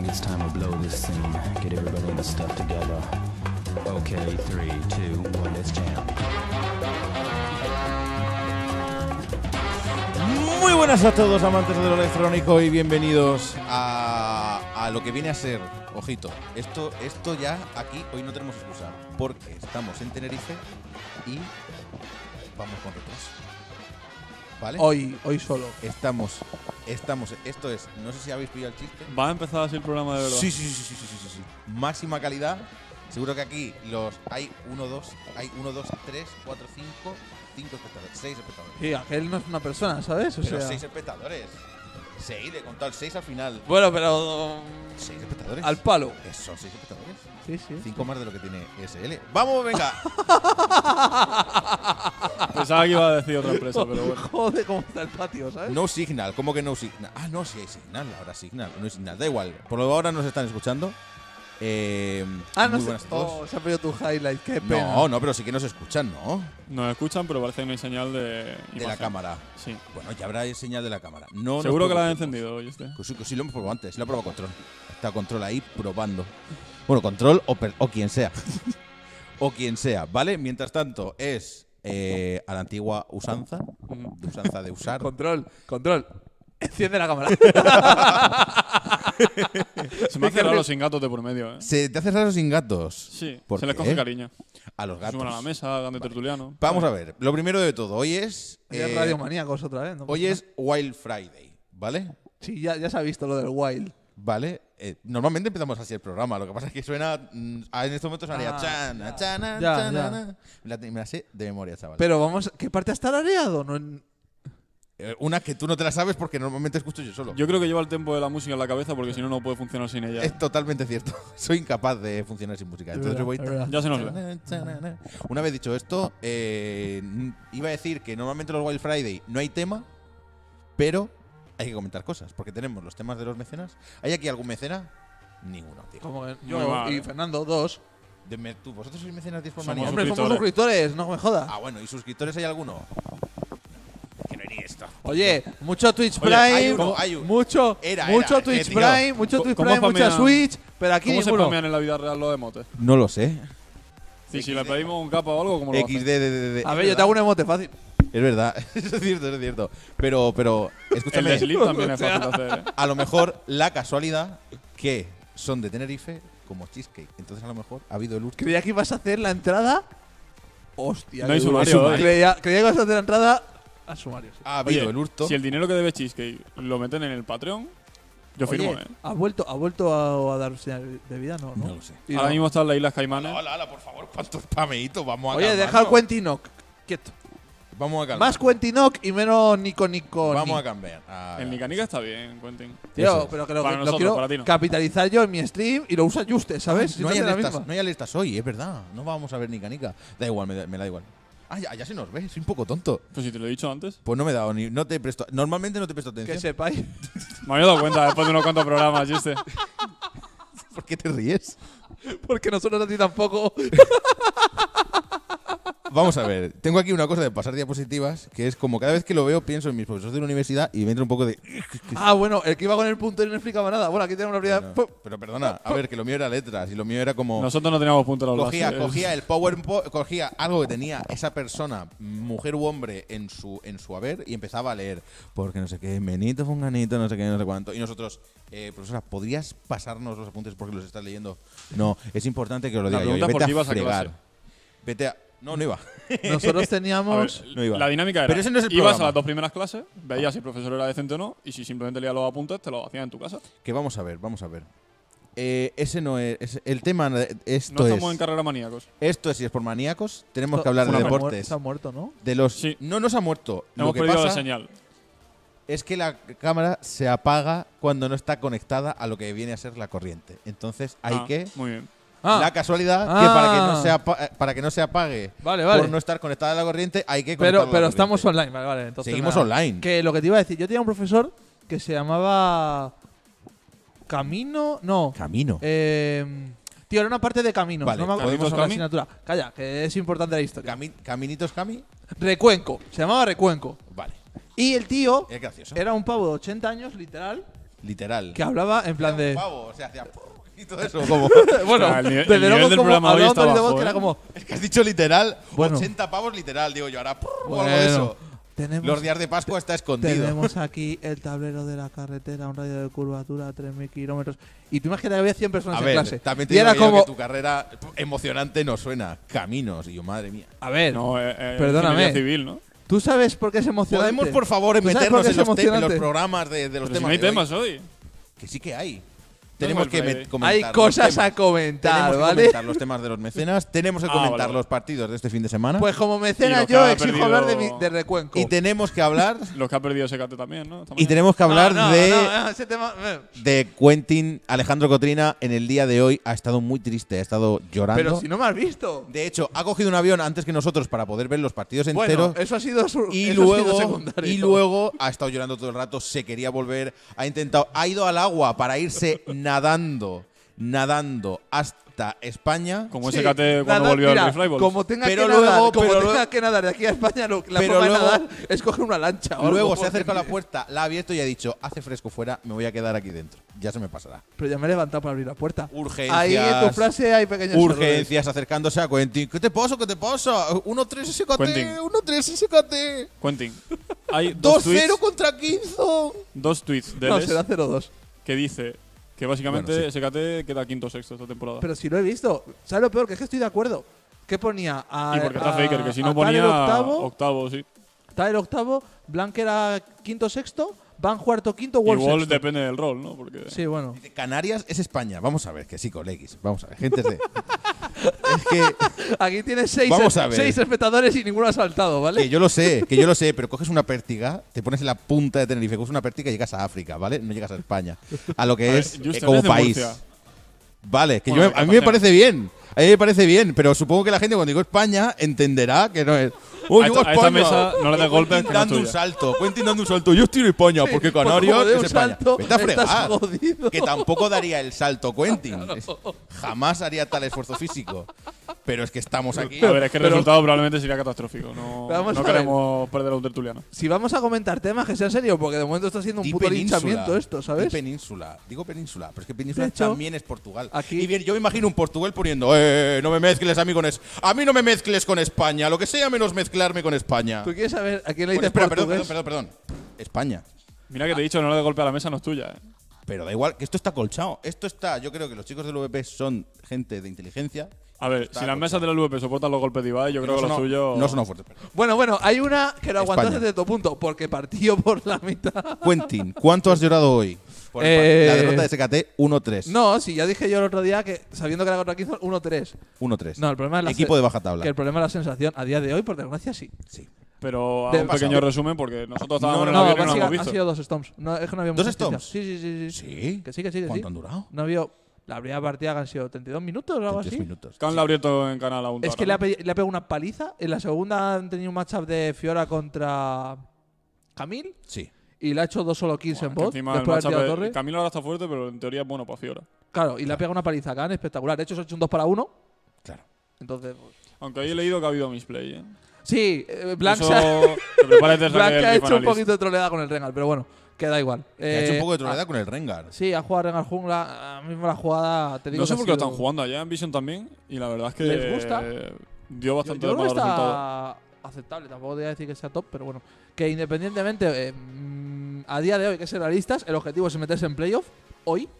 it's time to blow this scene. Get everybody in the stuff together. Okay, 3, 2, 1, let's jam. Muy buenas a todos, amantes de lo electrónico, y bienvenidos a lo que viene a ser, ojito, esto ya aquí hoy no tenemos excusa, porque estamos en Tenerife y vamos con retraso. ¿Vale? Hoy solo. Estamos, esto es, no sé si habéis pillado el chiste. ¿Va a empezar así el programa de verdad? Sí. Máxima calidad. Seguro que aquí hay 1, 2, 3, 4, 5 espectadores, 6 espectadores. Sí, aquel no es una persona, ¿sabes? O Pero sea, 6 espectadores. 6, le he contado el 6 al final. bueno, pero 6 espectadores. al palo. Son 6 espectadores. Sí. 5 más de lo que tiene SL. ¡Vamos, venga! Pensaba que iba a decir otra empresa, pero bueno. Joder, cómo está el patio, ¿sabes? No Signal. ¿Cómo que no Signal? Ah, no, sí hay Signal. Ahora Signal. No hay Signal. Da igual. Por lo que ahora nos están escuchando. No muy sé. buenas a todos. Oh, se ha perdido tu highlight, qué pena. No, pero sí que nos escuchan, ¿no? Nos escuchan, pero parece que no hay señal de De la imagen. cámara. Sí. Bueno, ya habrá señal de la cámara. No, Seguro que la han han encendido hoy este. Que sí, lo hemos probado antes. Lo ha probado Control. Está Control ahí probando. Bueno, Control o quien sea. O quien sea, ¿vale? Mientras tanto, es a la antigua usanza. De usanza de usar. Control. Enciende la cámara. Se me hace raro sin gatos de por medio, ¿eh? ¿Se te hace raro sin gatos? Sí, ¿Por se les qué? coge cariño. A los gatos. Suben a la mesa, dan de tertuliano. Vamos a ver. Lo primero de todo, hoy es Es radiomaníacos otra vez, ¿no? hoy es Wild Friday, ¿vale? Sí, ya se ha visto lo del Wild. Vale. Normalmente empezamos así el programa. Lo que pasa es que suena. En estos momentos sonaría chan. Ya. Me la sé de memoria, chaval. Pero vamos, ¿qué parte has tarareado? No, Una que tú no te la sabes porque normalmente escucho yo solo. Yo creo que lleva el tempo de la música en la cabeza porque si no, no puede funcionar sin ella. Es totalmente cierto. Soy incapaz de funcionar sin música. Entonces yo voy. Es verdad. Ya se nos ve. Una vez dicho esto, iba a decir que normalmente los Wild Friday no hay tema, pero hay que comentar cosas, porque tenemos los temas de los mecenas. ¿Hay aquí algún mecena? Ninguno, tío. como que Muy yo mal, y ¿eh? Fernando, 2. ¿Vosotros sois mecenas 10 por Somos manía? Hombre, somos suscriptores. suscriptores, no me jodas. Ah, bueno, ¿y suscriptores hay alguno? Que no hay ni esto. Oye, mucho Twitch Oye, Prime, hay uno. mucho Twitch tío. Prime, mucho Twitch ¿Cómo Prime, mucha spamean- Switch, pero aquí ¿Cómo se ninguno. spamean en la vida real los emotes? No lo sé. Y si le pedimos un capa o algo, ¿cómo lo hacen? XD. A ver, yo te hago un emote fácil. Es verdad, eso es cierto. Pero El escúchame, de Sleep también es fácil de hacer, ¿eh? a lo mejor la casualidad que son de Tenerife como Cheesecake. Entonces a lo mejor ha habido el último. Creía que ibas a hacer la entrada. Hostia, No hay qué duro. sumario hoy. Creía que ibas a hacer la entrada al sumario. Sí. Ha habido Oye, el hurto. si el dinero que debe Cheesecake lo meten en el Patreon, yo firmo, Oye, ¿eh? ¿ha vuelto a dar señal de vida? No, No lo sé. Y Ahora no. mismo están las Islas Caimanes. Hola, por favor, cuántos pameitos. Vamos a Oye, calmarnos. deja el Quentinoc. Quieto. Vamos a calmar. Más Quentinoc y menos Nico. Vamos a cambiar. Ah, El Nicanica está bien, Quentin. Tío, Eso es. pero que lo Para nosotros, quiero para ti no. capitalizar yo en mi stream y lo usa Juste, ¿sabes? No hay, Siempre la alertas, misma. no hay alertas hoy, es verdad. No vamos a ver ni canica. Da igual, me da igual. Ah, ya se nos ve, soy un poco tonto. Pues si te lo he dicho antes. Pues no me he dado ni. No te presto. Normalmente no te presto Que atención. sepáis. Me había dado cuenta después de unos cuantos programas, ¿viste? ¿Por qué te ríes? Porque nosotros a ti tampoco. Vamos a ver, tengo aquí una cosa de pasar diapositivas, que es como cada vez que lo veo pienso en mis profesores de la universidad y me entra un poco de. Ah, bueno, el que iba con el punto y no explicaba nada. Bueno, aquí tenemos la primera. Pero perdona, a ver, que lo mío era letras y lo mío era como. Nosotros no teníamos punto en los Cogía el PowerPoint, cogía algo que tenía esa persona, mujer u hombre, en su haber y empezaba a leer. Porque no sé qué, menito, funganito, no sé qué, no sé cuánto. Y nosotros, profesora, ¿podrías pasarnos los apuntes porque los estás leyendo? No, es importante que os lo La diga yo. pregunta es por Vete qué a ibas a fregar. clase. Vete a. No iba. Nosotros A teníamos. ver, No iba. la dinámica era, Pero ese no es el ibas programa. a las dos primeras clases, veías si el profesor era decente o no, y si simplemente leías los apuntes, te los hacías en tu casa. Que vamos a ver. Ese no es. El tema. Esto No es. estamos en carrera maníacos. Esto es si es por maníacos. Tenemos que hablar de Una deportes. Se ha muerto, ¿no? De los. Sí. No se ha muerto. Lo Hemos que perdido la pasa señal. es que la cámara se apaga cuando no está conectada a lo que viene a ser la corriente. Entonces hay Ah, que. Muy bien. La casualidad que para que no se apague Vale. por no estar conectada a la corriente hay que conectarlo a la Pero corriente. estamos online, vale. Entonces Seguimos nada. online. Que lo que te iba a decir, yo tenía un profesor que se llamaba. Camino. No. Camino. Tío, era una parte de caminos. Vale, no me acuerdo ¿Caminos cómo se llama la Cami? asignatura. Calla, que es importante la historia. Caminitos Cami. Recuenco. Se llamaba Recuenco. Vale. Y el tío Es gracioso. era un pavo de 80 años, literal. literal. Que hablaba en plan de. Pavo, o sea, hacía y todo eso. Como, Bueno, O sea, el desde nivel luego del como programa hoy hablaba un está tono de bajo, voz que era ¿eh? como. es que has dicho literal, Bueno. 80 pavos literal, digo yo, ahora o algo Bueno, de eso. tenemos, Los días de Pascua está escondido. tenemos aquí el tablero de la carretera, un radio de curvatura a 3.000 kilómetros. Y tú imaginas que había 100 personas A en ver, clase. también te Y digo era que yo como. que tu carrera emocionante no suena. Caminos, y yo, madre mía. A ver, No, Perdóname. ingeniería civil, ¿no? ¿tú sabes por qué es emocionante? ¿Podemos, por favor, ¿Tú sabes por meternos qué en es los, en los emocionante? programas de los Pero si temas? no hay de hoy? temas hoy. Que sí que hay. Tenemos que el comentar Hay los cosas temas. a comentar, Tenemos que ¿vale? comentar los temas de los mecenas. Tenemos que comentar vale. los partidos de este fin de semana. Pues como Y mecenas lo que yo ha exijo perdido- hablar de Recuenco. y tenemos que hablar. Los que ha perdido Secate también, ¿no? Esta Y mañana. tenemos que hablar no, de. no, ese tema. De Quentin Alejandro Cotrina en el día de hoy ha estado muy triste, ha estado llorando. Pero si no me has visto. De hecho, ha cogido un avión antes que nosotros para poder ver los partidos Bueno, enteros. eso ha sido su. Y eso ha sido luego, secundario. y luego ha estado llorando todo el rato, se quería volver, ha ido al agua para irse nadando hasta España. Como Sí, Secate cuando nadar, volvió mira, al Reflyballs. Como tenga Pero que nadar, luego- como pero tenga luego- que nadar de aquí a España, la Pero forma luego- de nadar es coger una lancha. o Luego algo, se ha acercado a la porque- puerta, la ha abierto y ha dicho, hace fresco fuera, me voy a quedar aquí dentro. Ya se me pasará. Pero ya me he levantado para abrir la puerta. Urgencias. Ahí en tu frase hay pequeños errores. Urgencias acercándose a Quentin. ¿Qué te pasa? ¿Qué te pasa? 1-3 SKT, Quentin. 1-3 SKT. Quentin. Hay dos 2-0 tweets, contra Quinzo. dos tweets de No, Les será 0-2. que dice que básicamente Bueno, sí. Secate queda quinto o sexto esta temporada. Pero si lo he visto. ¿Sabes lo peor? Que es que estoy de acuerdo. ¿Qué ponía? y porque está Faker, que si no a Tyler ponía octavo, sí. Tyler octavo, Blanc era quinto sexto, Van cuarto quinto, Wolf Igual sexto. depende del rol, ¿no? Porque Sí, bueno. Canarias es España. Vamos a ver, que sí, coleguis. Vamos a ver, gente de. Es que. Aquí tienes seis Vamos a ver. espectadores y ninguno ha saltado, ¿vale? Que yo lo sé, pero coges una pértiga, te pones en la punta de Tenerife, coges una pértiga y llegas a África, ¿vale? No llegas a España. A lo que A ver, es Justin como es de país. Murcia. Vale, que Bueno, a mí me Cartagena. parece bien. A mí me parece bien, pero supongo que la gente cuando digo España entenderá que no es. ¡Oh, A llego esta España! mesa no le des golpes, Quentin que no es dando un tuya. salto. Quentin dando un salto. Yo estoy en España, porque Pues Canarias como de es un España. salto, Vete a estás fregar. jodido. Que tampoco daría el salto Quentin. Jamás haría tal esfuerzo físico. Pero es que estamos aquí. A ver, es que el Pero- resultado probablemente sería catastrófico. No, Vamos no a ver. queremos perder a un tertuliano. Si vamos a comentar temas que sean serios, porque de momento está siendo un Di puto península. linchamiento esto, Di ¿sabes? península. Digo península, pero es que península De hecho, también es Portugal. aquí- Y bien, yo me imagino un Portugal poniendo, no me mezcles a mí con a mí no me mezcles con España, lo que sea menos mezclarme con España. ¿Tú quieres saber a quién le Bueno, dices espera, portugués? perdón. España. Mira que te he dicho, no le de golpe a la mesa, no es tuya. Pero da igual, que esto está colchado. Esto está, yo creo que los chicos del VP son gente de inteligencia. A ver, Está si las colchado. mesas de la LVP soportan los golpes de Ibai, yo creo que no lo sonó- suyo. No son fuertes. Pero. Bueno, hay una que lo aguantaste España. desde tu punto, porque partió por la mitad. Quentin, ¿cuánto has llorado hoy? Por la derrota de SKT 1-3. No, si ya dije yo el otro día que, sabiendo que era contra Quinzo, 1-3. 1-3. No, el problema es la Equipo de baja tabla. Que el problema es la sensación. A día de hoy, por desgracia, sí. Sí. Pero De- un pequeño resumen, porque nosotros estábamos en el No, avión y no lo hemos han visto. sido 2 Stomps. No, es que no había ¿Dos mucha noticia. Stomps? Sí. ¿Sí? Que sí. ¿Cuánto han durado? No había. La primera partida que han sido 32 minutos o algo 3 así. minutos. Can le ha abierto en canal a un Es que le ha pegado una paliza. En la segunda han tenido un matchup de Fiora contra Camille Sí. y le ha hecho 2 solo kills en bot. Encima el Después de haber tirado matchup torre. Camilo ahora está fuerte, pero en teoría es bueno para Fiora. Claro, y le ha pegado una paliza a Khan espectacular. De hecho, se ha hecho un 2 para 1. Claro. Entonces, pues, Aunque ahí he leído que ha habido misplay, ¿eh? sí, Blanc, Eso, se ha, te prepares de Blanc sacar ha el hecho un Rifanalist. poquito de troleada con el Rengar, pero bueno, queda igual. Que ha hecho un poco de ah, troleada con el Rengar. Sí, ha jugado Rengar jungla. A mí la jugada, te digo No sé que ha por qué lo sido- están jugando allá en Vision también. Y la verdad es que ¿Les gusta? dio Yo bastante creo que malos resultados. está aceptable, tampoco te voy a decir que sea top, pero bueno. Que independientemente, a día de hoy, hay que ser realistas, el objetivo es meterse en playoff hoy.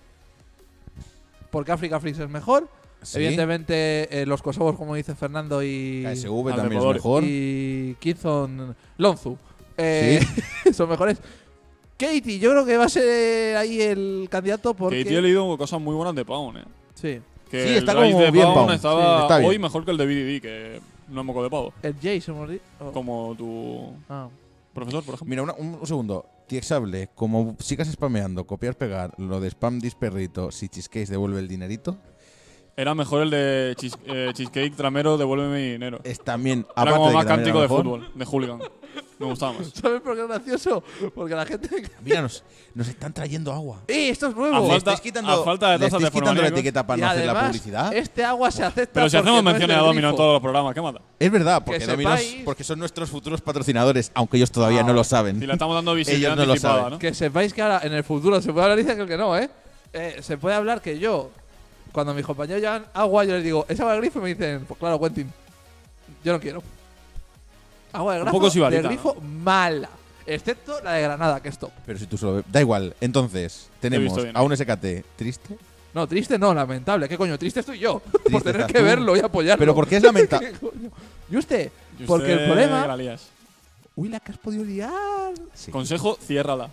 Porque Africa Freaks es mejor. Sí. Evidentemente, los kosovos, como dice Fernando, y. KSV Al también es Depodor. mejor. Y Kizon Lonzu. Son mejores. Katie, yo creo que va a ser ahí el candidato porque. Que he leído cosas muy buenas de Pound, ¿eh? Sí. Que Sí, el está Rise como de bien Pound Pound. estaba Sí, está bien. hoy mejor que el de BDD, que no es moco de pavo. El Jace, hemos dicho. Oh. Como tu Ah. profesor, por ejemplo. Mira, un segundo. Tiexable, como sigas spameando, copiar, pegar, lo de spam disperrito, si Cheesecake devuelve el dinerito, Era mejor el de Cheesecake Tramero, devuélveme mi dinero. es también, Era aparte como de más que también cántico era de mejor, fútbol, de hooligan. Me gustaba más. ¿Sabes por qué es gracioso? Porque la gente. Mira, nos están trayendo agua. Esto es A nuevo! falta- ¿Estáis quitando, a falta de le tazas de estáis quitando la Fonomaníacos. etiqueta para Y no hacer la además, publicidad? este agua se acepta. Pero si porque hacemos no es mención a del Domino en grifo. todos los programas, ¿qué mata? Es verdad, porque Que Dominos, sepáis- porque son nuestros futuros patrocinadores, aunque ellos todavía no lo saben. Si le estamos dando visibilidad Ellos no lo anticipada, saben. ¿no? Que sepáis que ahora en el futuro se puede hablar y dicen que no, ¿eh? Se puede hablar que yo, cuando mis compañeros llevan agua, yo les digo, ¿es agua del grifo? Y me dicen, pues claro, Quentin, yo no quiero. Agua del Un grifo, poco sibarita, del grifo mala. Excepto la de Granada, que es top. Pero si tú solo ves. Da igual. Entonces, tenemos visto bien. a un SKT triste. No, triste no, lamentable. ¿Qué coño? Triste estoy yo. por Triste tener estás que tú. verlo y apoyarlo. Pero ¿por qué es lamentable? ¿Qué coño? ¿Y usted? Y Porque el usted problema. la lías. Uy, la que has podido liar. Sí. Consejo, ciérrala.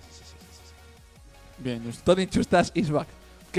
Bien, Just. Tony Chustas is back.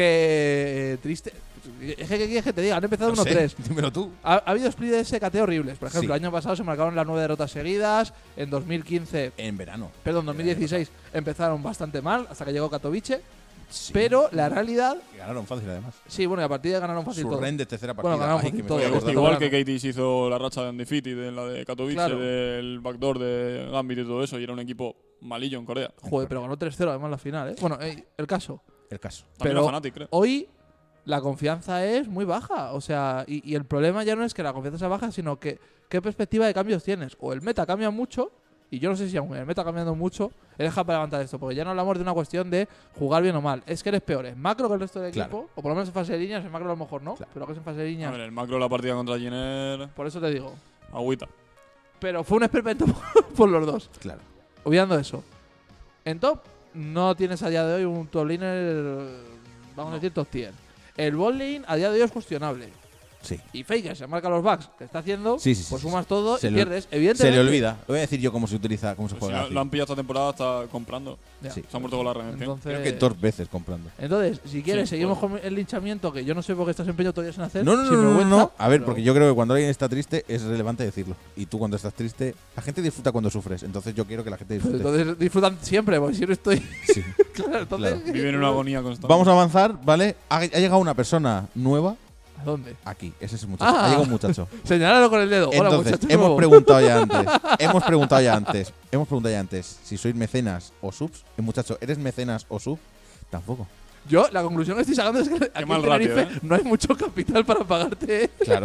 Que triste. Es que, ¿qué quieres que te diga? Han empezado No sé, 1-3. dímelo tú. Ha habido split de SKT horribles. Por ejemplo, Sí. el año pasado se marcaron las 9 derrotas seguidas. En 2015, En verano. perdón, 2016 empezaron bastante mal hasta que llegó Katowice. Sí. Pero la realidad, Que ganaron fácil, además. sí, bueno, y a partir de ahí ganaron fácil todo. Surren de tercera Bueno, partida. ganamos Ay, fácil que me todo, estoy ya acordando. igual. Igual que Katie hizo la racha de Undefeated en la de Katowice, Claro. del backdoor de Gambit y todo eso, y era un equipo malillo en Corea. Joder, pero ganó 3-0 además la final, ¿eh? Bueno, el caso. El caso. También Pero la Fnatic, creo. hoy la confianza es muy baja. O sea, y el problema ya no es que la confianza sea baja, sino que qué perspectiva de cambios tienes. O el meta cambia mucho, y yo no sé si aún el meta cambiando mucho, eres capaz de levantar esto. Porque ya no hablamos de una cuestión de jugar bien o mal. Es que eres peor en macro que el resto del Claro. equipo. O por lo menos en fase de líneas, en macro a lo mejor no. Claro. Pero que es en fase de A líneas. ver, el macro de la partida contra Jenner, Por eso te digo. agüita. Pero fue un experimento por los dos. Claro. Olvidando eso. En top, no tienes a día de hoy un top laner, vamos a decir, top tier. El bot lane a día de hoy es cuestionable. Sí. Y Faker se marca los bugs que está haciendo, Sí, sí, sí, pues sí, sumas sí. todo Se y le- pierdes. Se Evidentemente. le olvida. Lo voy a decir yo cómo se utiliza, cómo se Pues si juega. lo, así. lo han pillado esta temporada, está comprando. Ya. Sí. Se ha muerto con la redención. Entonces, Creo que 2 veces comprando. entonces, si quieres, Sí, seguimos pues. con el linchamiento, que yo no sé por qué estás empeñado todavía sin hacer. No, no, sin no, no, vergüenza, no. A ver, pero- porque yo creo que cuando alguien está triste es relevante decirlo. Y tú cuando estás triste, la gente disfruta cuando sufres. Entonces yo quiero que la gente Pues disfrute. entonces disfrutan siempre, porque si no estoy. Sí. claro, entonces. Claro. Vive en una agonía constante. Vamos a avanzar, ¿vale? Ha llegado una persona nueva ¿A dónde? aquí. Ese es el muchacho. Ah. Ha llegado un muchacho. Señalalo con el dedo. Hola, Entonces, muchacho hemos nuevo. preguntado ya antes. Hemos preguntado ya antes si sois mecenas o subs. El muchacho, ¿eres mecenas o sub? Tampoco. Yo, la conclusión que estoy sacando es que aquí mal en Tenerife ratio, no hay mucho capital para pagarte. Claro.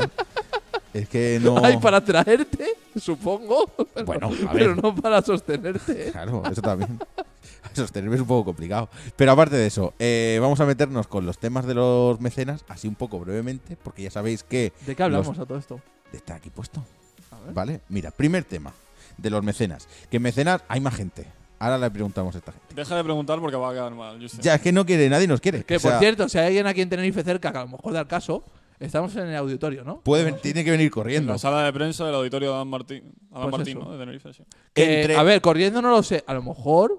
Es que no. Hay para traerte, supongo. pero- Bueno, a pero ver. no para sostenerte. Claro, eso también. Sostenerme es un poco complicado. Pero aparte de eso, vamos a meternos con los temas de los mecenas, así un poco brevemente, porque ya sabéis que ¿De qué hablamos a todo esto? está aquí puesto. A ver. ¿Vale? Mira, primer tema de los mecenas. Que en mecenas hay más gente. Ahora le preguntamos a esta gente. Deja de preguntar porque va a quedar mal. Justin. Ya, es que no quiere, nadie nos quiere. Que O sea, por cierto, si hay alguien aquí en Tenerife cerca, que a lo mejor da el caso, estamos en el auditorio, ¿no? tiene que venir En corriendo. la sala de prensa del auditorio de Adán Martín. Adán Pues Martín, eso. ¿no? De Tenerife, sí. Que, Entre- A ver, corriendo no lo sé. A lo mejor.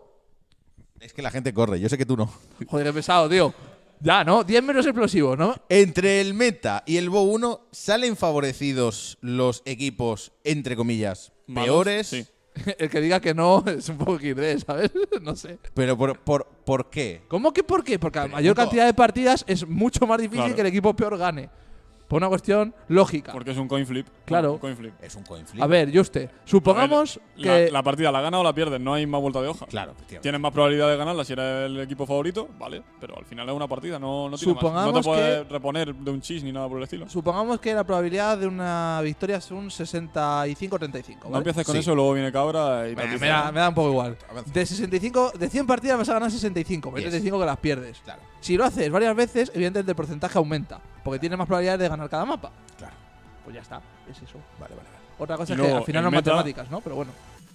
Es que la gente corre, yo sé que tú no. Joder, qué pesado, tío. Ya, ¿no? 10 menos explosivos, ¿no? Entre el meta y el Bo 1 salen favorecidos los equipos, entre comillas, Malos, peores. sí. El que diga que no es un poco XD, ¿sabes? No sé. Pero ¿por qué? ¿Cómo que por qué? Porque a Pregunto. mayor cantidad de partidas es mucho más difícil Claro. que el equipo peor gane. Por una cuestión lógica. Porque es un coin flip. Claro. Un coin flip. Es un coin flip. A ver, Juste, supongamos A ver, que. la partida la gana o la pierdes, no hay más vuelta de hoja. Claro, efectivamente. Tienes más probabilidad de ganarla si eres el equipo favorito, vale, pero al final es una partida, no tiene más. No Supongamos te puedes reponer de un chis ni nada por el estilo. Supongamos que la probabilidad de una victoria es un 65-35. No ¿vale? empieces con Sí. eso, luego viene Cabra y te Me dice, da un poco igual. Avanza. De 65, de 100 partidas vas a ganar 65, Yes. 35 que las pierdes. Claro, Si lo haces varias veces, evidentemente el porcentaje aumenta, porque tienes más probabilidades de ganar cada mapa. claro. Pues ya está, es eso. Vale, vale, vale. Otra cosa Y es que luego, al final el no meta- matemáticas, ¿no? Pero bueno.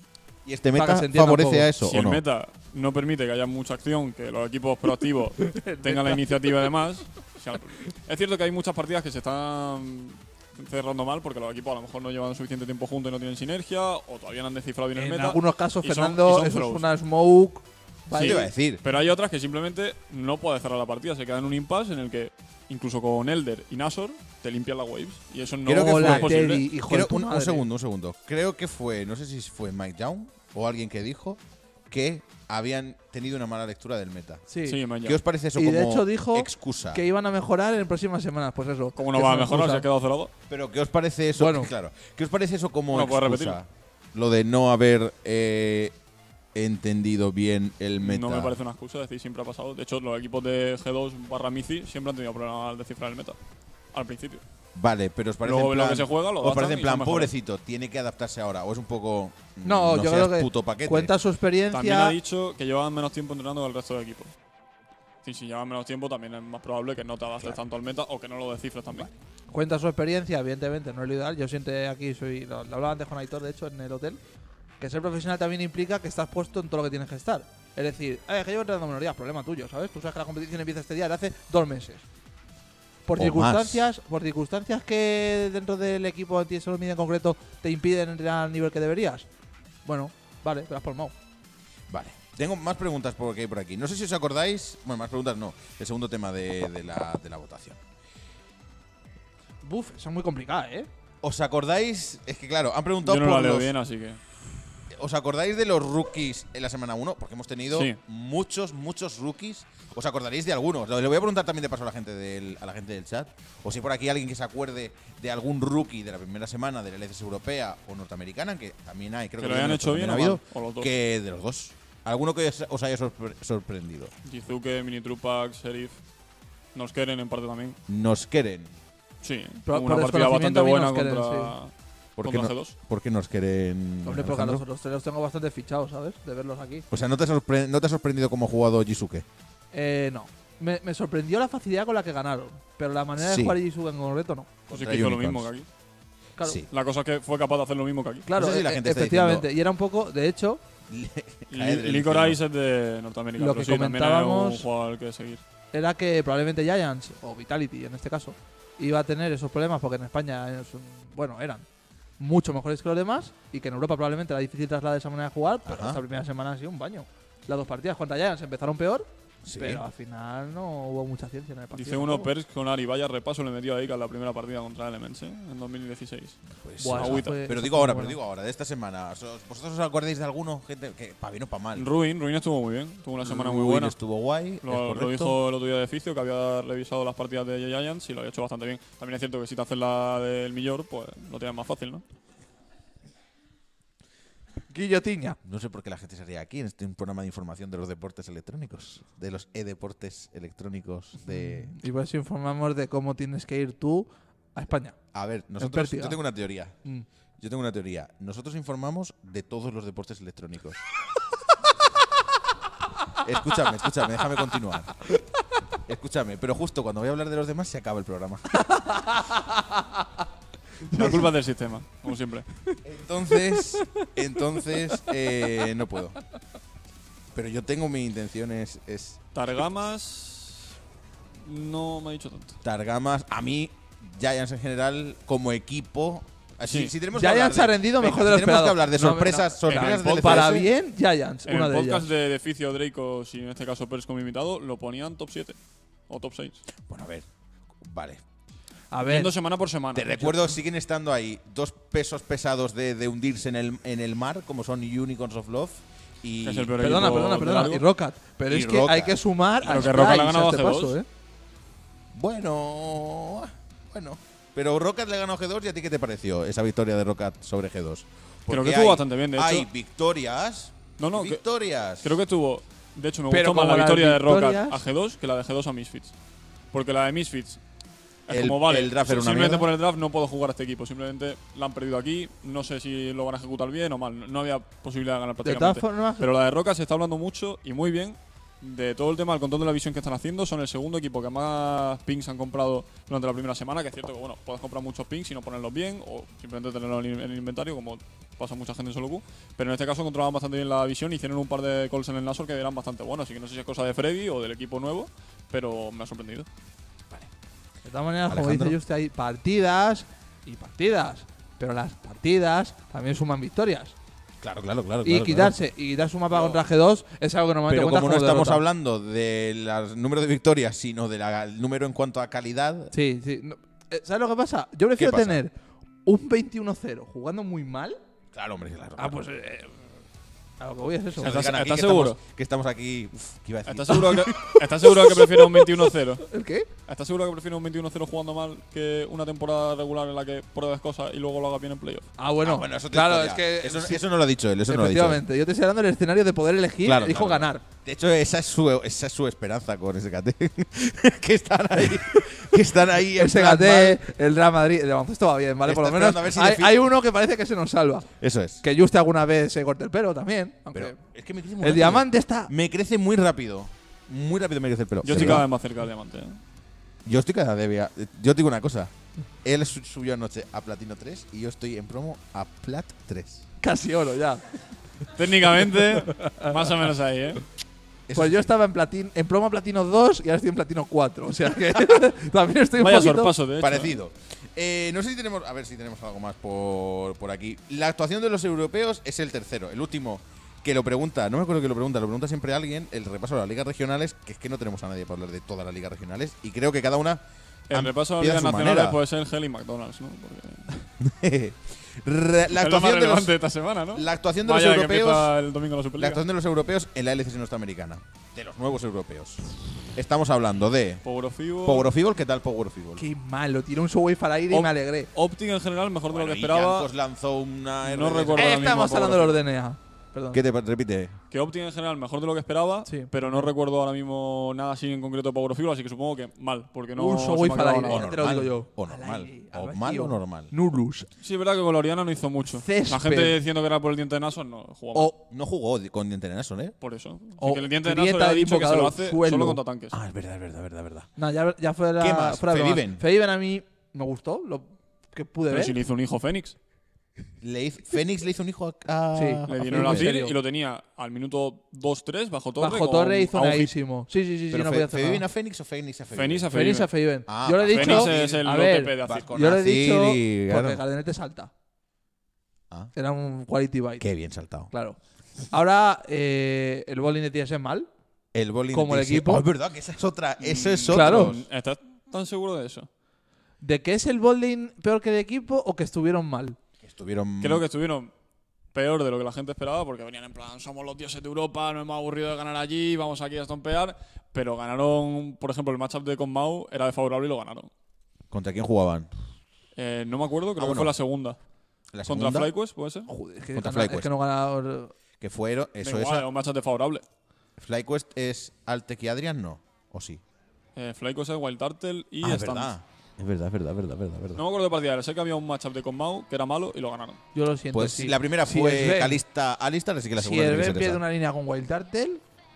¿Y este Para que meta se entienda un favorece poco. a eso si o el no? meta no permite que haya mucha acción, que los equipos proactivos tengan la iniciativa y demás. O sea, es cierto que hay muchas partidas que se están cerrando mal porque los equipos a lo mejor no llevan suficiente tiempo juntos y no tienen sinergia, o todavía no han descifrado bien el En meta. algunos casos, y son- Fernando, y son eso es throws. una smoke. Sí, ¿vale? te iba a decir. Pero hay otras que simplemente no puedes cerrar la partida, se queda en un impasse en el que incluso con Elder y Nashor te limpian las waves y eso no Creo que es Hola, posible. Teddy, hijo Creo- de tu un madre. segundo. Creo que fue, no sé si fue Mike Young o alguien que dijo que habían tenido una mala lectura del meta. Sí. Sí, man, ya. ¿Qué os parece eso Y como de hecho dijo excusa? que iban a mejorar en próximas semanas. Pues eso. ¿Cómo no que va a es una mejorar? Se ha excusa. quedado 0-2. Pero ¿qué os parece eso? Bueno. Claro. ¿Qué os parece eso como Bueno, puedes excusa? lo de no haber entendido bien el meta. No me parece una excusa, es decir, siempre ha pasado. De hecho, los equipos de G2/Mici siempre han tenido problemas al descifrar el meta. Al principio. Vale, pero os parece Luego en lo plan, que se juega, lo os parece adaptan en y plan son mejores. pobrecito, tiene que adaptarse ahora o es un poco No, yo seas creo que puto paquete. cuenta su También ha experiencia. dicho que llevaban menos tiempo entrenando que el resto del equipo. Y si llevan menos tiempo, también es más probable que no te adaptes tanto al meta o que no lo descifres también. Cuenta su experiencia, evidentemente no es lo ideal. Yo siempre aquí lo hablaba antes con Aitor, de hecho, en el hotel, que ser profesional también implica que estás puesto en todo lo que tienes que estar. Es decir, que llevo entrenando minorías, problema tuyo, ¿sabes? Tú sabes que la competición empieza este día, de hace 2 meses. Por O circunstancias que dentro del equipo anti-salud en concreto te impiden entrenar al nivel que deberías. Bueno, vale, te lo has palmado. Vale. Tengo más preguntas por aquí. No sé si os acordáis. Bueno, más preguntas no. El segundo tema de la votación. Buf, esa es muy complicada, ¿eh? ¿Os acordáis? Es que claro, han preguntado Yo no por la leo los. bien, así que. ¿Os acordáis de los rookies en la semana 1? Porque hemos tenido Sí. muchos rookies. ¿Os acordaréis de algunos? Le voy a preguntar también de paso a la gente del chat. O si por aquí alguien que se acuerde de algún rookie de la primera semana de la LCS europea o norteamericana, que también hay, creo ¿Que que lo hayan hecho bien ha o habido, mal? ¿O los dos? que de los dos. ¿Alguno que os haya sorprendido? Jizuke, Mini Trupac, Sheriff. Nos quieren en parte también. Nos quieren. Sí, Por una partida bastante desconocimiento a mí buena nos quieren, contra ¿Por contra qué, no- G2. por qué nos quieren? Hombre, porque Alejandro? los tres los tengo bastante fichados, ¿sabes? De verlos aquí. O sea, ¿no te ha sorprendido cómo ha jugado Jisuke? No. Me sorprendió la facilidad con la que ganaron. Pero la manera Sí. de jugar Jisoo en concreto no. Pues sí Contra que hizo lo Unicorns. mismo que aquí. Claro, Sí. La cosa es que fue capaz de hacer lo mismo que aquí. claro, No sé si la gente está efectivamente. diciendo- Y era un poco, de hecho, Licorice es de Norteamérica, Lo pero que sí, también es comentábamos- un jugador que seguir. era que probablemente Giants, o Vitality en este caso, iba a tener esos problemas porque en España eran mucho mejores que los demás y que en Europa probablemente era difícil trasladar esa manera de jugar, pero Ajá. esta primera semana ha sido un baño. Las 2 partidas contra Giants empezaron peor, Sí. pero al final no hubo mucha ciencia en el partido. Dice uno, Pers con Ari, vaya repaso le metió a Ica en la primera partida contra Elements, en 2016. Pues, Buah, esa agüita. fue- pero esa digo fue ahora, muy pero buena. digo ahora, de esta semana. ¿Vosotros os acordáis de alguno, gente, que para bien o para mal? Ruin estuvo muy bien, tuvo una semana muy Ruin buena. estuvo guay, es Lo correcto. dijo el otro día de Ficio, que había revisado las partidas de Giants y lo había hecho bastante bien. También es cierto que si te haces la del millor, pues lo tienes más fácil, ¿no? Guillotiña. No sé por qué la gente se ríe aquí en un programa de información de los deportes electrónicos, de los e-deportes electrónicos de... Y por eso informamos de cómo tienes que ir tú a España. A ver, nosotros... Pértiga. Yo tengo una teoría. Mm. Nosotros informamos de todos los deportes electrónicos. Escúchame, déjame continuar. Escúchame, pero justo cuando voy a hablar de los demás se acaba el programa. La culpa es del sistema, como siempre. Entonces no puedo. Pero yo tengo mi intención es Targamas no me ha dicho tanto. Targamas. A mí, Giants en general, como equipo. Sí. Si tenemos que hablar Giants ha rendido venga, mejor de lo si tenemos esperado. que hablar de No, sorpresas, no. sorpresas En del el Para LCS, bien, Giants, En una el de podcast ellas. de Ficio Draco, y en este caso Pers como invitado, lo ponían top 7 o top 6. Bueno, a ver. Vale. A ver, Viendo semana por semana. Te recuerdo, siguen estando ahí dos pesos pesados de hundirse en el mar, como son Unicorns of Love y. Que es el peor perdona, equipo perdona, de perdona. largo. Y Rocket. Pero Y es que Rocket. hay que sumar Pero a que Rocket le ha Sprice ganado a este a G2. paso, ¿eh? Bueno. Pero Rocket le ganó a G2 y ¿a ti qué te pareció esa victoria de Rocket sobre G2? Creo que Porque estuvo bastante bien, de hecho. Hay victorias. No, victorias. Creo que estuvo. De hecho, me Pero gustó más como la las victoria de Rocket victorias- a G2 que la de G2 a Misfits. Porque la de Misfits es El- como, vale, el draft era una simplemente mierda. por el draft no puedo jugar a este equipo. Simplemente la han perdido aquí. No sé si lo van a ejecutar bien o mal. No había posibilidad de ganar De todas prácticamente. formas, Pero la de Rocket se está hablando mucho y muy bien de todo el tema del control de la visión que están haciendo. Son el segundo equipo que más pings han comprado durante la primera semana. Que es cierto que, bueno, puedes comprar muchos pings y no ponerlos bien o simplemente tenerlos en el inventario, como pasa mucha gente en solo Q. Pero en este caso controlaban bastante bien la visión y hicieron un par de calls en el Nashor que eran bastante buenos. Así que no sé si es cosa de Freddy o del equipo nuevo, pero me ha sorprendido. de todas maneras, como Alejandro. dice usted, hay partidas y partidas. Pero las partidas también suman victorias. Claro. Y quitarse un mapa No. contra G2 es algo que normalmente Pero cuentas como no como estamos derrota. hablando del número de victorias, sino del número en cuanto a calidad. Sí. No, ¿sabes lo que pasa? Yo prefiero pasa? tener un 21-0 jugando muy mal. Claro, hombre, claro. Ah, pues A lo que voy es eso. Que nos digan aquí ¿Estás que seguro? que estamos aquí. ¿Qué iba a decir? ¿Estás seguro que prefieres un 21-0? ¿El qué? ¿Estás seguro que prefieres un 21-0 jugando mal que una temporada regular en la que pruebes cosas y luego lo hagas bien en playoff? Ah, bueno. Bueno, eso claro, historia. es que. Eso no lo ha dicho él, eso no lo ha dicho él. Efectivamente, yo te estoy dando el escenario de poder elegir, Claro, elijo claro. ganar. De hecho, esa es su esperanza con SKT. que están ahí. Que están ahí. en El plan SKT, el Real Madrid, el baloncesto va bien, ¿vale? Por lo Está menos esperando a ver si hay, define- hay uno que parece que se nos salva. mal. Eso es. Que Juste alguna vez se corte el pelo también. Aunque Pero es que me crece muy el rápido. diamante está. Me crece muy rápido. Muy rápido me crece el pelo. Yo De estoy verdad. cada vez más cerca del diamante. ¿eh? Yo estoy cada vez. Yo te digo una cosa. Él subió anoche a Platino 3 y yo estoy en promo a Plat 3. Casi oro ya. Técnicamente, más o menos ahí, ¿eh? Eso Pues sí. yo estaba en promo platino 2 y ahora estoy en platino 4. O sea que también estoy un Vaya poquito. sorpaso, de hecho. Parecido. No sé si tenemos. A ver si tenemos algo más por aquí. La actuación de los europeos es el tercero. El último que lo pregunta, no me acuerdo que lo pregunta siempre alguien. El repaso de las ligas regionales, que es que no tenemos a nadie para hablar de todas las ligas regionales. Y creo que cada una. El repaso de empieza las a su nacionales manera. puede ser Hell y McDonald's, ¿no? Porque La es lo más actuación, de los, relevante de esta semana, ¿no? la actuación de los Vaya, que europeos. empieza el domingo la La Superliga. actuación de los europeos en la LCS norteamericana. De los nuevos europeos. Estamos hablando de Power of Evil. Power of Evil. ¿Qué tal Power of Evil? Qué malo, tiró un shockwave al aire y Op- me alegré. Optic en general mejor de lo que y esperaba. Jankos lanzó una No RD. recuerdo ahora mismo Estamos Power hablando of de los DNA. Perdón. ¿Qué te repite? Que Optic en general mejor de lo que esperaba, Sí. pero no recuerdo ahora mismo nada así en concreto de Power of Evil, así que supongo que mal, porque no un se me shockwave ha al quedado aire, nada. O te lo digo normal, yo. o Al normal, aire, o al mal vacío. o normal. Nulus. Sí, es verdad que con Loriana no hizo mucho. Césped. La gente diciendo que era por el diente de Naso, no jugó mal. O No jugó con diente de Nason, ¿eh? Por eso. o que el diente de Naso grieta le ha del dicho que se lo invocador, hace suelo. solo contra tanques. Ah, es verdad. no, ya fue la. ¿Qué más? fuera de bromas. Fediven. Fediven a mí me gustó, lo que pude Pero ver. si le hizo un hijo Fénix. Fénix le hizo un hijo a. Sí. Le Fediven, dieron el ¿en azir serio? y lo tenía al minuto 2-3 bajo torre. Bajo con torre hizo a un hit. neísimo. Sí, Pero no podía hacer ¿Fediven nada. a Fénix o Fénix a Fediven? Fénix a Fénix a Fediven. Fediven. Ah, Yo le he Fénix dicho. Fénix es el a OTP ver, de vas azir. con yo le he Azir dicho. y, claro. Porque Gardenete salta. Ah, Era un quality byte. qué bien saltado. Claro. Ahora, el bowling de TS es mal. El bowling Como el dice- equipo. Oh, es verdad que esa es otra. Eso es otro. Claro. ¿Estás tan seguro de eso? ¿De que es el bowling peor que el equipo o que estuvieron mal? Estuvieron. Creo que estuvieron peor de lo que la gente esperaba porque venían en plan, somos los dioses de Europa, no hemos aburrido de ganar allí, vamos aquí a estompear, pero ganaron, por ejemplo, el matchup de Conmau era desfavorable y lo ganaron. ¿Contra quién jugaban? No me acuerdo, creo que bueno. fue la segunda. ¿La Contra segunda? FlyQuest, ¿puede ser? Joder, es que, Contra gana- es FlyQuest. que no gana. Que fueron. Eso Da es. igual, era un matchup desfavorable. FlyQuest es Altec y Adrian, no. ¿O sí? FlyQuest es Wild Turtle y Ah, es Stans. verdad. Es verdad. No me acuerdo de partida, sé que había un matchup de Conmau que era malo y lo ganaron. Yo lo siento. Pues sí. la primera Si fue Sven- Calista Alistar, así que la Si segunda el tiene que Ben ser pierde esa. una línea con Wild Turtle.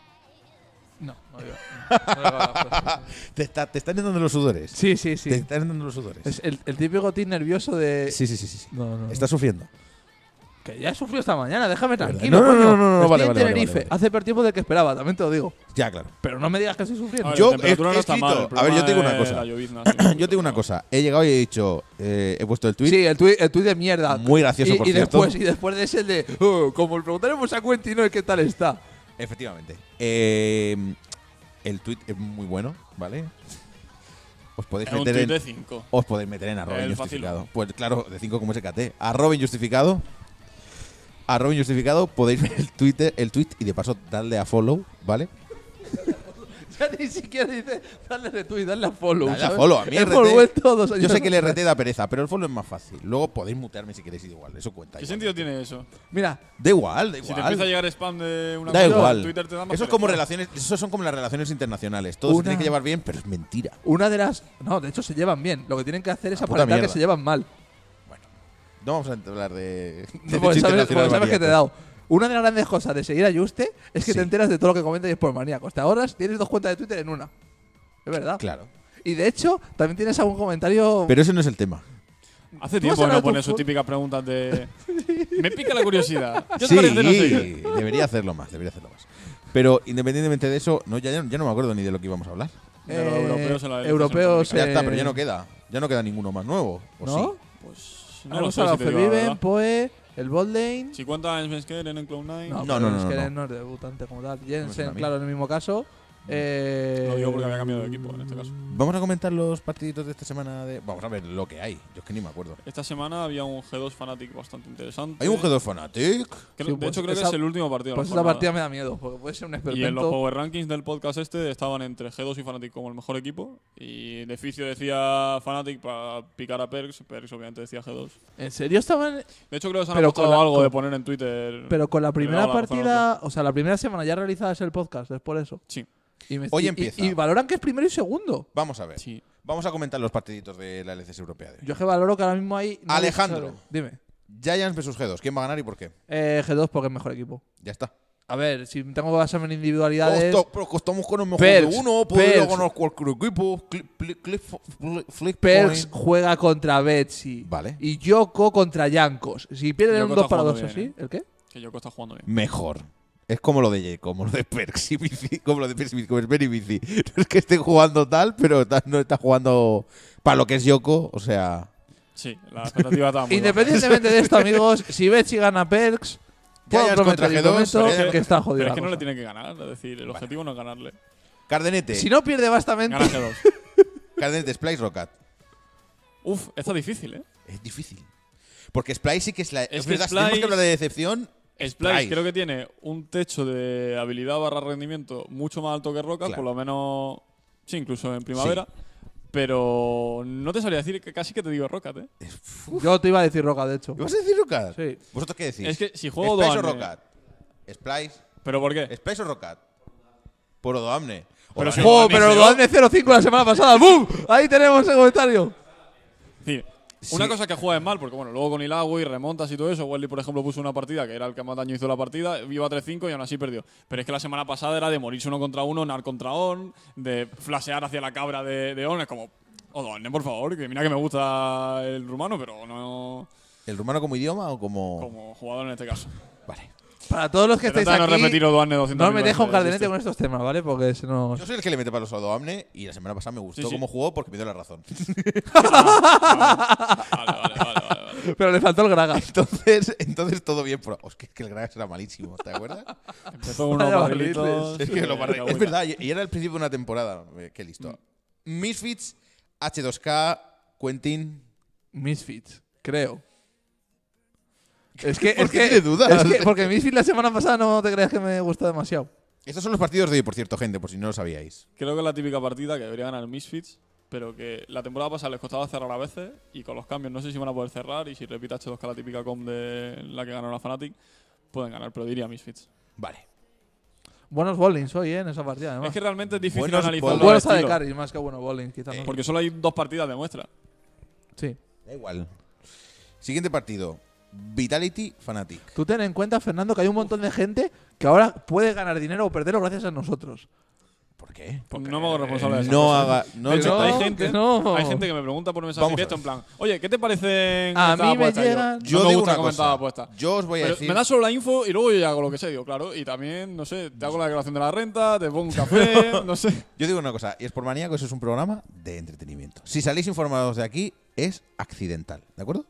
No digo. No digo las cosas. Te están entrando los sudores. Sí. Te están entrando los sudores. Es el típico team nervioso de. Sí. No. Estás sufriendo. Que ya he sufrido esta mañana, déjame tranquilo. No, coño. no, Estoy vale, en vale, Tenerife. vale. Hace peor tiempo del que esperaba, también te lo digo. Ya, claro. Pero no me digas que estoy sufriendo. A ver, Yo la temperatura he no está mal, escrito- el a ver, yo problema te digo una es cosa. la llovizna, sí. Yo te digo una cosa. He llegado y he dicho. He puesto el tweet. Sí, el tuit de mierda. Muy gracioso, por y cierto. después de ese el de. Como le preguntaremos a Quentin, ¿no? ¿Qué tal está? Efectivamente. El tweet es muy bueno, ¿vale? Os podéis Es un meter tweet en. de 5. Os podéis meter en arroba El injustificado. facilón. Pues claro, de 5 como SKT. Arroba injustificado. Arroba injustificado. Podéis ver el tweet y de paso darle a follow, ¿vale? Ya ni siquiera dice darle retweet, darle a follow. Dale a ¿sabes? follow. A mí Hemos RT vuelto 2 años. Yo sé que el RT da pereza, pero el follow es más fácil. Luego podéis mutearme si queréis, igual. Eso cuenta. ¿Qué igual. sentido tiene eso? Mira, Da igual, da Si te igual. empieza a llegar spam de una Da cosa, igual. Twitter te da más Eso es como pereza. relaciones, eso son como las relaciones internacionales. Todos se Una- tienen que llevar bien, pero es mentira. una de las. No, de hecho se llevan bien. Lo que tienen que hacer es La puta aparentar que mierda. se llevan mal. No vamos a hablar de. No, porque sabes que te he variantes. dado. Una de las grandes cosas de seguir a Juste es que Sí. te enteras de todo lo que comenta y es por maníacos. Te ahorras, tienes 2 cuentas de Twitter en una. Es verdad. Claro. Y de hecho, también tienes algún comentario. Pero ese no es el tema. Hace Tú tiempo has que no hablado pone tu sus fu- típicas preguntas de. Me pica la curiosidad. ¿Qué te Sí, parece? No sé qué? debería hacerlo más, Pero independientemente de eso, no, ya no me acuerdo ni de lo que íbamos a hablar. De los europeos en la LCS europeos, Ya está, pero ya no queda. Ya no queda ninguno más nuevo. ¿O ¿No? sí? Pues no lo Hemos sé hablado si te de digo la Feviven, verdad. Poe, el Botlane. Si cuenta en Svensker en Cloud9. No, pero no, es no, que no. no es debutante como tal. suena a Jensen, mí. claro, en el mismo caso. Lo digo porque había cambiado de equipo en este caso. Vamos a comentar los partiditos de esta semana. Vamos a ver lo que hay. Yo es que ni me acuerdo. Esta semana había un G2 Fnatic bastante interesante. ¿Hay un G2 Fnatic? De Sí, pues hecho, creo que esa- es el último partido. de Pues la esta jornada. partida me da miedo, porque puede ser un Y en los experimento. Power Rankings del podcast estaban entre G2 y Fnatic como el mejor equipo. Y de Ficio decía Fnatic para picar a Perks. Perks obviamente decía G2. ¿En serio estaban...? De hecho, creo que se han Pero apostado con la- algo con- de poner en Twitter. Pero con la que le primera daba la razón al partida, o sea, la primera semana ya realizadas el podcast, es por eso. Sí. Y me- Hoy y- empieza. Y valoran que es primero y segundo. Vamos a ver. Sí. Vamos a comentar los partiditos de la LCS europea de hoy. Yo es que valoro que ahora mismo hay... no Alejandro. mucho- Dime. Giants vs G2. ¿Quién va a ganar y por qué? G2 porque es mejor equipo. Ya está. A ver, si tengo que basarme en individualidades... Pero costamos con el mejor Perks, de uno. Podría Perks. ganar cualquier equipo. Flip Perks point. juega contra Betsy. Vale. Y Yoko contra Yankos. Si pierden Yoko un 2 está para jugando 2 así, bien, ¿el qué? Que Yoko está jugando bien. Mejor. Es como lo de Perks y Bici, como lo de Perks y Bici, como es Ben y Bici. No es que esté jugando tal, pero no está jugando para lo que es Yoko, o sea… Sí, la expectativa estaba muy baja. Independientemente de esto, amigos, si Betsy gana Perks, puedo Giants contra prometer y G2, prometo pero que está Pero jodido. es la que no le cosa. tiene que ganar. Es decir, el objetivo no es ganarle. Cardenete. Si no pierde bastante, Gana G2. Cardenete, Splice Rocket. Uf, está difícil, ¿eh? Es difícil. Porque Splice sí que es la… Es Es que verdad, si tenemos Splice- que hablar de decepción… Splice creo que tiene un techo de habilidad barra rendimiento mucho más alto que Rocket, Claro. por lo menos, sí, incluso en primavera. Pero no te sabría decir que casi que te digo Rocket, ¿eh? yo te iba a decir Roca, de hecho. ¿Vas a decir Rocket? Sí. ¿Vosotros qué decís? Es que si juego ¿Splice o Doamne- Rocket? Splice. ¿Pero por qué? ¿Splice o Rocket? Por Odoamne. Pero si ¡Oh, Odoamne pero cero. lo dan de 0-5 la semana pasada! ¡Bum! Ahí tenemos el comentario. Sí. Una cosa es que juegues mal, porque bueno, luego con Ilagui remontas y todo eso. Welly, por ejemplo, puso una partida que era el que más daño hizo la partida, iba 3-5 y aún así perdió. Pero es que la semana pasada era de morirse uno contra uno, nar contra on, de flashear hacia la cabra de on. Es como, Odoamne, por favor, que mira que me gusta el rumano, pero no ¿El rumano como idioma o como...? como jugador en este caso. Vale. Para todos los que Trata estáis de no aquí, repetir Odoamne 200 no me dejo un cardenete con estos temas, ¿vale? Porque se nos... Yo soy el que le mete palos a Odoamne y la semana pasada me gustó Sí, sí. cómo jugó porque me dio la razón. Vale. Pero le faltó el Gragas. Entonces todo bien. Pero, es que el Gragas era malísimo, ¿te acuerdas? Empezó con unos Vaya barrilitos. barriles. Es que lo barré. Cagüita. Es verdad, y era el principio de una temporada. Qué listo. Misfits, H2K, Quentin. Misfits, creo. Es que, ¿Por es qué que, tiene dudas? es que porque Misfits la semana pasada no te creas que me gustó demasiado. Estos son los partidos de hoy, por cierto, gente, por si no lo sabíais. Creo que es la típica partida que debería ganar Misfits, pero que la temporada pasada les costaba cerrar a veces y con los cambios no sé si van a poder cerrar y si repite H2K la típica com de la que ganó la Fnatic, pueden ganar, pero diría Misfits. Vale. Buenos bowlings hoy, en esa partida, además. Es que realmente es difícil Buenos analizarlo. bowlings. Buenos al de estilo, carry, más que buenos bowlings, quizás. ¿no? porque solo hay 2 partidas de muestra. Sí. Da igual. Siguiente partido. Vitality, Fnatic. Tú ten en cuenta, Fernando, que hay un montón de gente que ahora puede ganar dinero o perderlo gracias a nosotros. ¿Por qué? No me hago responsable de eso. No haga… No, Pero no- hay no, gente, que no. hay gente que me pregunta por mensaje Vamos a directo ver. en plan, oye, ¿qué te parece A esta mí me apuesta? Y llegan- Yo no me digo gusta una comentar cosa. apuestas. Yo os voy a Pero decir… me das solo la info y luego yo ya hago lo que sé, digo, claro. Y también, no sé, te hago la declaración de la renta, te pongo un café, no sé. Yo digo una cosa, y es por maníaco, eso es un programa de entretenimiento. Si salís informados de aquí, es accidental, ¿de acuerdo?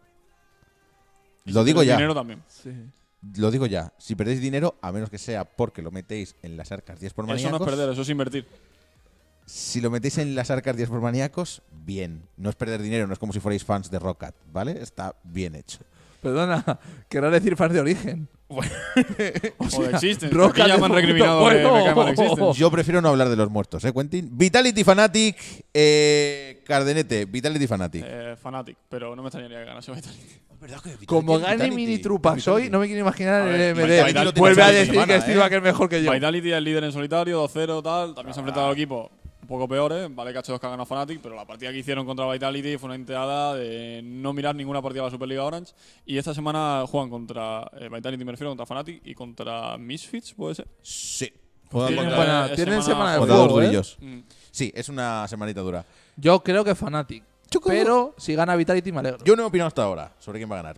Lo digo El ya, dinero también. Sí. lo digo ya. Si perdéis dinero, a menos que sea porque lo metéis en las arcas 10 por Eso no maníacos. es perder, eso es invertir. Si lo metéis en las arcas 10 por maníacos, bien. No es perder dinero, no es como si fuerais fans de Rocket, ¿vale? Está bien hecho. Perdona, querrás decir fans de origen. O de existen. Roca Aquí ya de me han puto recriminado bueno. que me cae mal existen. Yo prefiero no hablar de los muertos, ¿eh, Quentin? Vitality Fanatic, Cardenete, Vitality Fanatic. Fnatic, pero no me extrañaría que ganase Vitality. Como gane mini trupas hoy, no me quiero imaginar A el ver, MD. Vitality lo tiene Vuelve a esta decir semana, que Steve Acker es mejor que yo. Vitality es líder en solitario, 2-0, tal. También se ha enfrentado a equipos un poco peores. Vale que H2K ganó Fnatic, pero la partida que hicieron contra Vitality fue una enteada de no mirar ninguna partida de la Superliga Orange. Y esta semana juegan contra Vitality, me refiero, contra Fnatic y contra Misfits, ¿puede ser? Sí. Tienen Tienen semana de Contra dos fuego, ¿eh? durillos. Mm. Sí, es una semanita dura. Yo creo que Fnatic. Yo creo- Pero si gana Vitality me alegro. Yo no he opinado hasta ahora sobre quién va a ganar.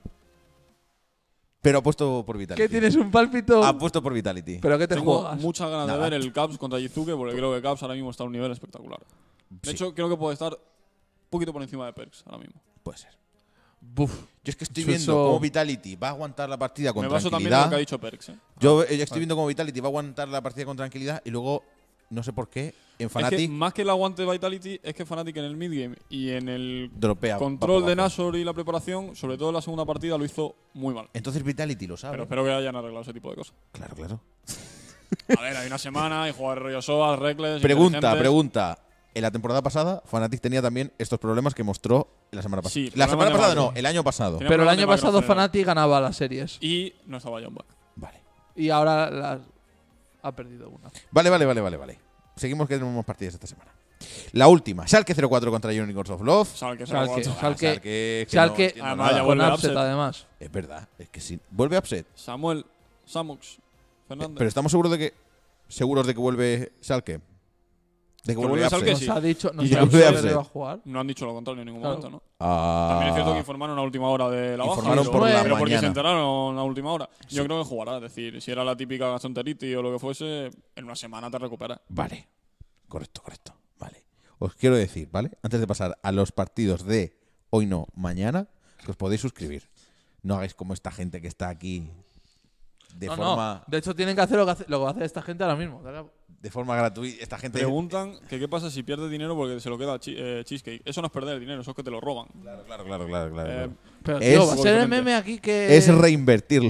Pero apuesto por Vitality. ¿Qué tienes un pálpito? Apuesto por Vitality. ¿Pero qué te Tengo juegas? muchas ganas Nada. de ver el Caps contra Yizuke porque creo que Caps ahora mismo está a un nivel espectacular. De Sí. hecho, creo que puede estar un poquito por encima de Perks ahora mismo. Puede ser. Buf. Yo es que estoy Eso- viendo cómo Vitality va a aguantar la partida con Me baso también en lo tranquilidad. que ha dicho Perks. Yo estoy viendo cómo Vitality va a aguantar la partida con tranquilidad y luego no sé por qué, en Es Fnatic que más que el aguante de Vitality, es que Fnatic en el midgame y en el dropea. control va de por abajo. Nashor y la preparación, sobre todo en la segunda partida, lo hizo muy mal. Entonces Vitality lo sabe. Pero espero que hayan arreglado ese tipo de cosas. Claro, claro. A ver, hay una semana, hay jugadores rollo Soas, Reckless. Pregunta. inteligentes. En la temporada pasada, Fnatic tenía también estos problemas que mostró la semana pasada. Sí, la problemas semana de pasada macro. no, el año pasado. Tenía Pero el problemas de año macro pasado en general. Fnatic ganaba las series. Y no estaba John Back. Vale. Y ahora las ha perdido una. Vale. Seguimos que tenemos partidas esta semana. La última, Schalke 04 contra Unicorns of Love. Sabe que se Schalke. lo va a Schalke. que Schalke, no entiendo además, nada. ya Con vuelve upset, upset. además. Es verdad, es que sí. Vuelve upset. Samuel, Samux, Fernández. Pero estamos seguros de que vuelve Schalke. De que ¿Que vuelve vuelve Schalke? upset. Nos ha dicho, nos Y ha ya dicho vuelve que upset. va a jugar. No han dicho lo contrario en ningún Claro. momento, ¿no? Ah, También es cierto que informaron a última hora de la baja. Informaron pero- por la pero porque se mañana. enteraron a última hora. Sí. Yo creo que jugará. Es decir, si era la típica gastroenteritis o lo que fuese, en una semana te recuperas. Vale. Correcto. Vale. Os quiero decir, ¿vale? Antes de pasar a los partidos de hoy no, mañana, que os podéis suscribir. No hagáis como esta gente que está aquí de No, forma no. De hecho, tienen que hacer lo que va a hacer esta gente ahora mismo. de forma gratuita. Esta gente Preguntan que qué pasa si pierdes dinero porque se lo queda Cheesecake. Eso no es perder dinero, eso es que te lo roban. Claro. Pero, Es tío, va a ser el golpemente. meme aquí que. Es reinvertirlo.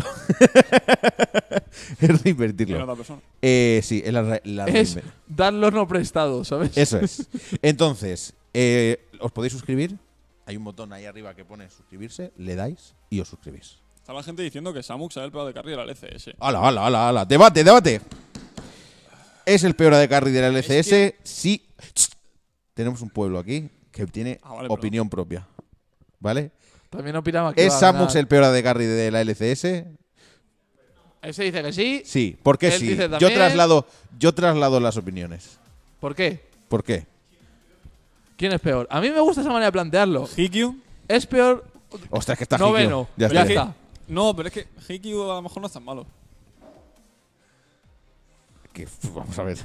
Es En reinvertirlo. otra persona. Sí, es la Es darlos no prestados, ¿sabes? Eso es. Entonces, os podéis suscribir. Hay un botón ahí arriba que pone suscribirse, le dais y os suscribís. Está la gente diciendo que Samux es el peor de carrera del LCS. ¡Hala! ¡Debate! ¿Es el peor de carry de la LCS? Sí. Tenemos un pueblo aquí que tiene Vale, opinión propia. ¿Vale? También opinamos que ¿Es va a Samux ganar. el peor de carry de la LCS? Ese dice que sí. Sí. ¿Por qué Él sí? dice Yo también. traslado las opiniones. ¿Por qué? ¿Por qué? ¿Quién es peor? A mí me gusta esa manera de plantearlo. Hikyu. Es peor. Ostras, que está Noveno. Hikyu. Ya Ya está. está. No, pero es que Hikyu a lo mejor no es tan malo. Vamos a ver.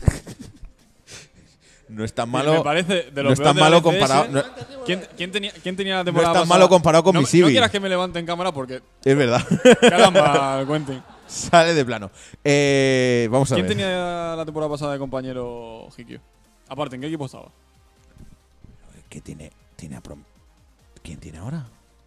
No es tan Me malo. parece de lo No es peor tan del malo LCS. comparado. No, ¿Quién tenía la temporada tan pasada? malo comparado con no, mi Civi. No quieras que me levante en cámara porque es verdad. caramba, cuenten. Sale de plano. Vamos a ¿Quién ver. tenía la temporada pasada de compañero Hikyu? Aparte, ¿en qué equipo estaba? ¿Qué tiene a ¿Quién tiene ahora?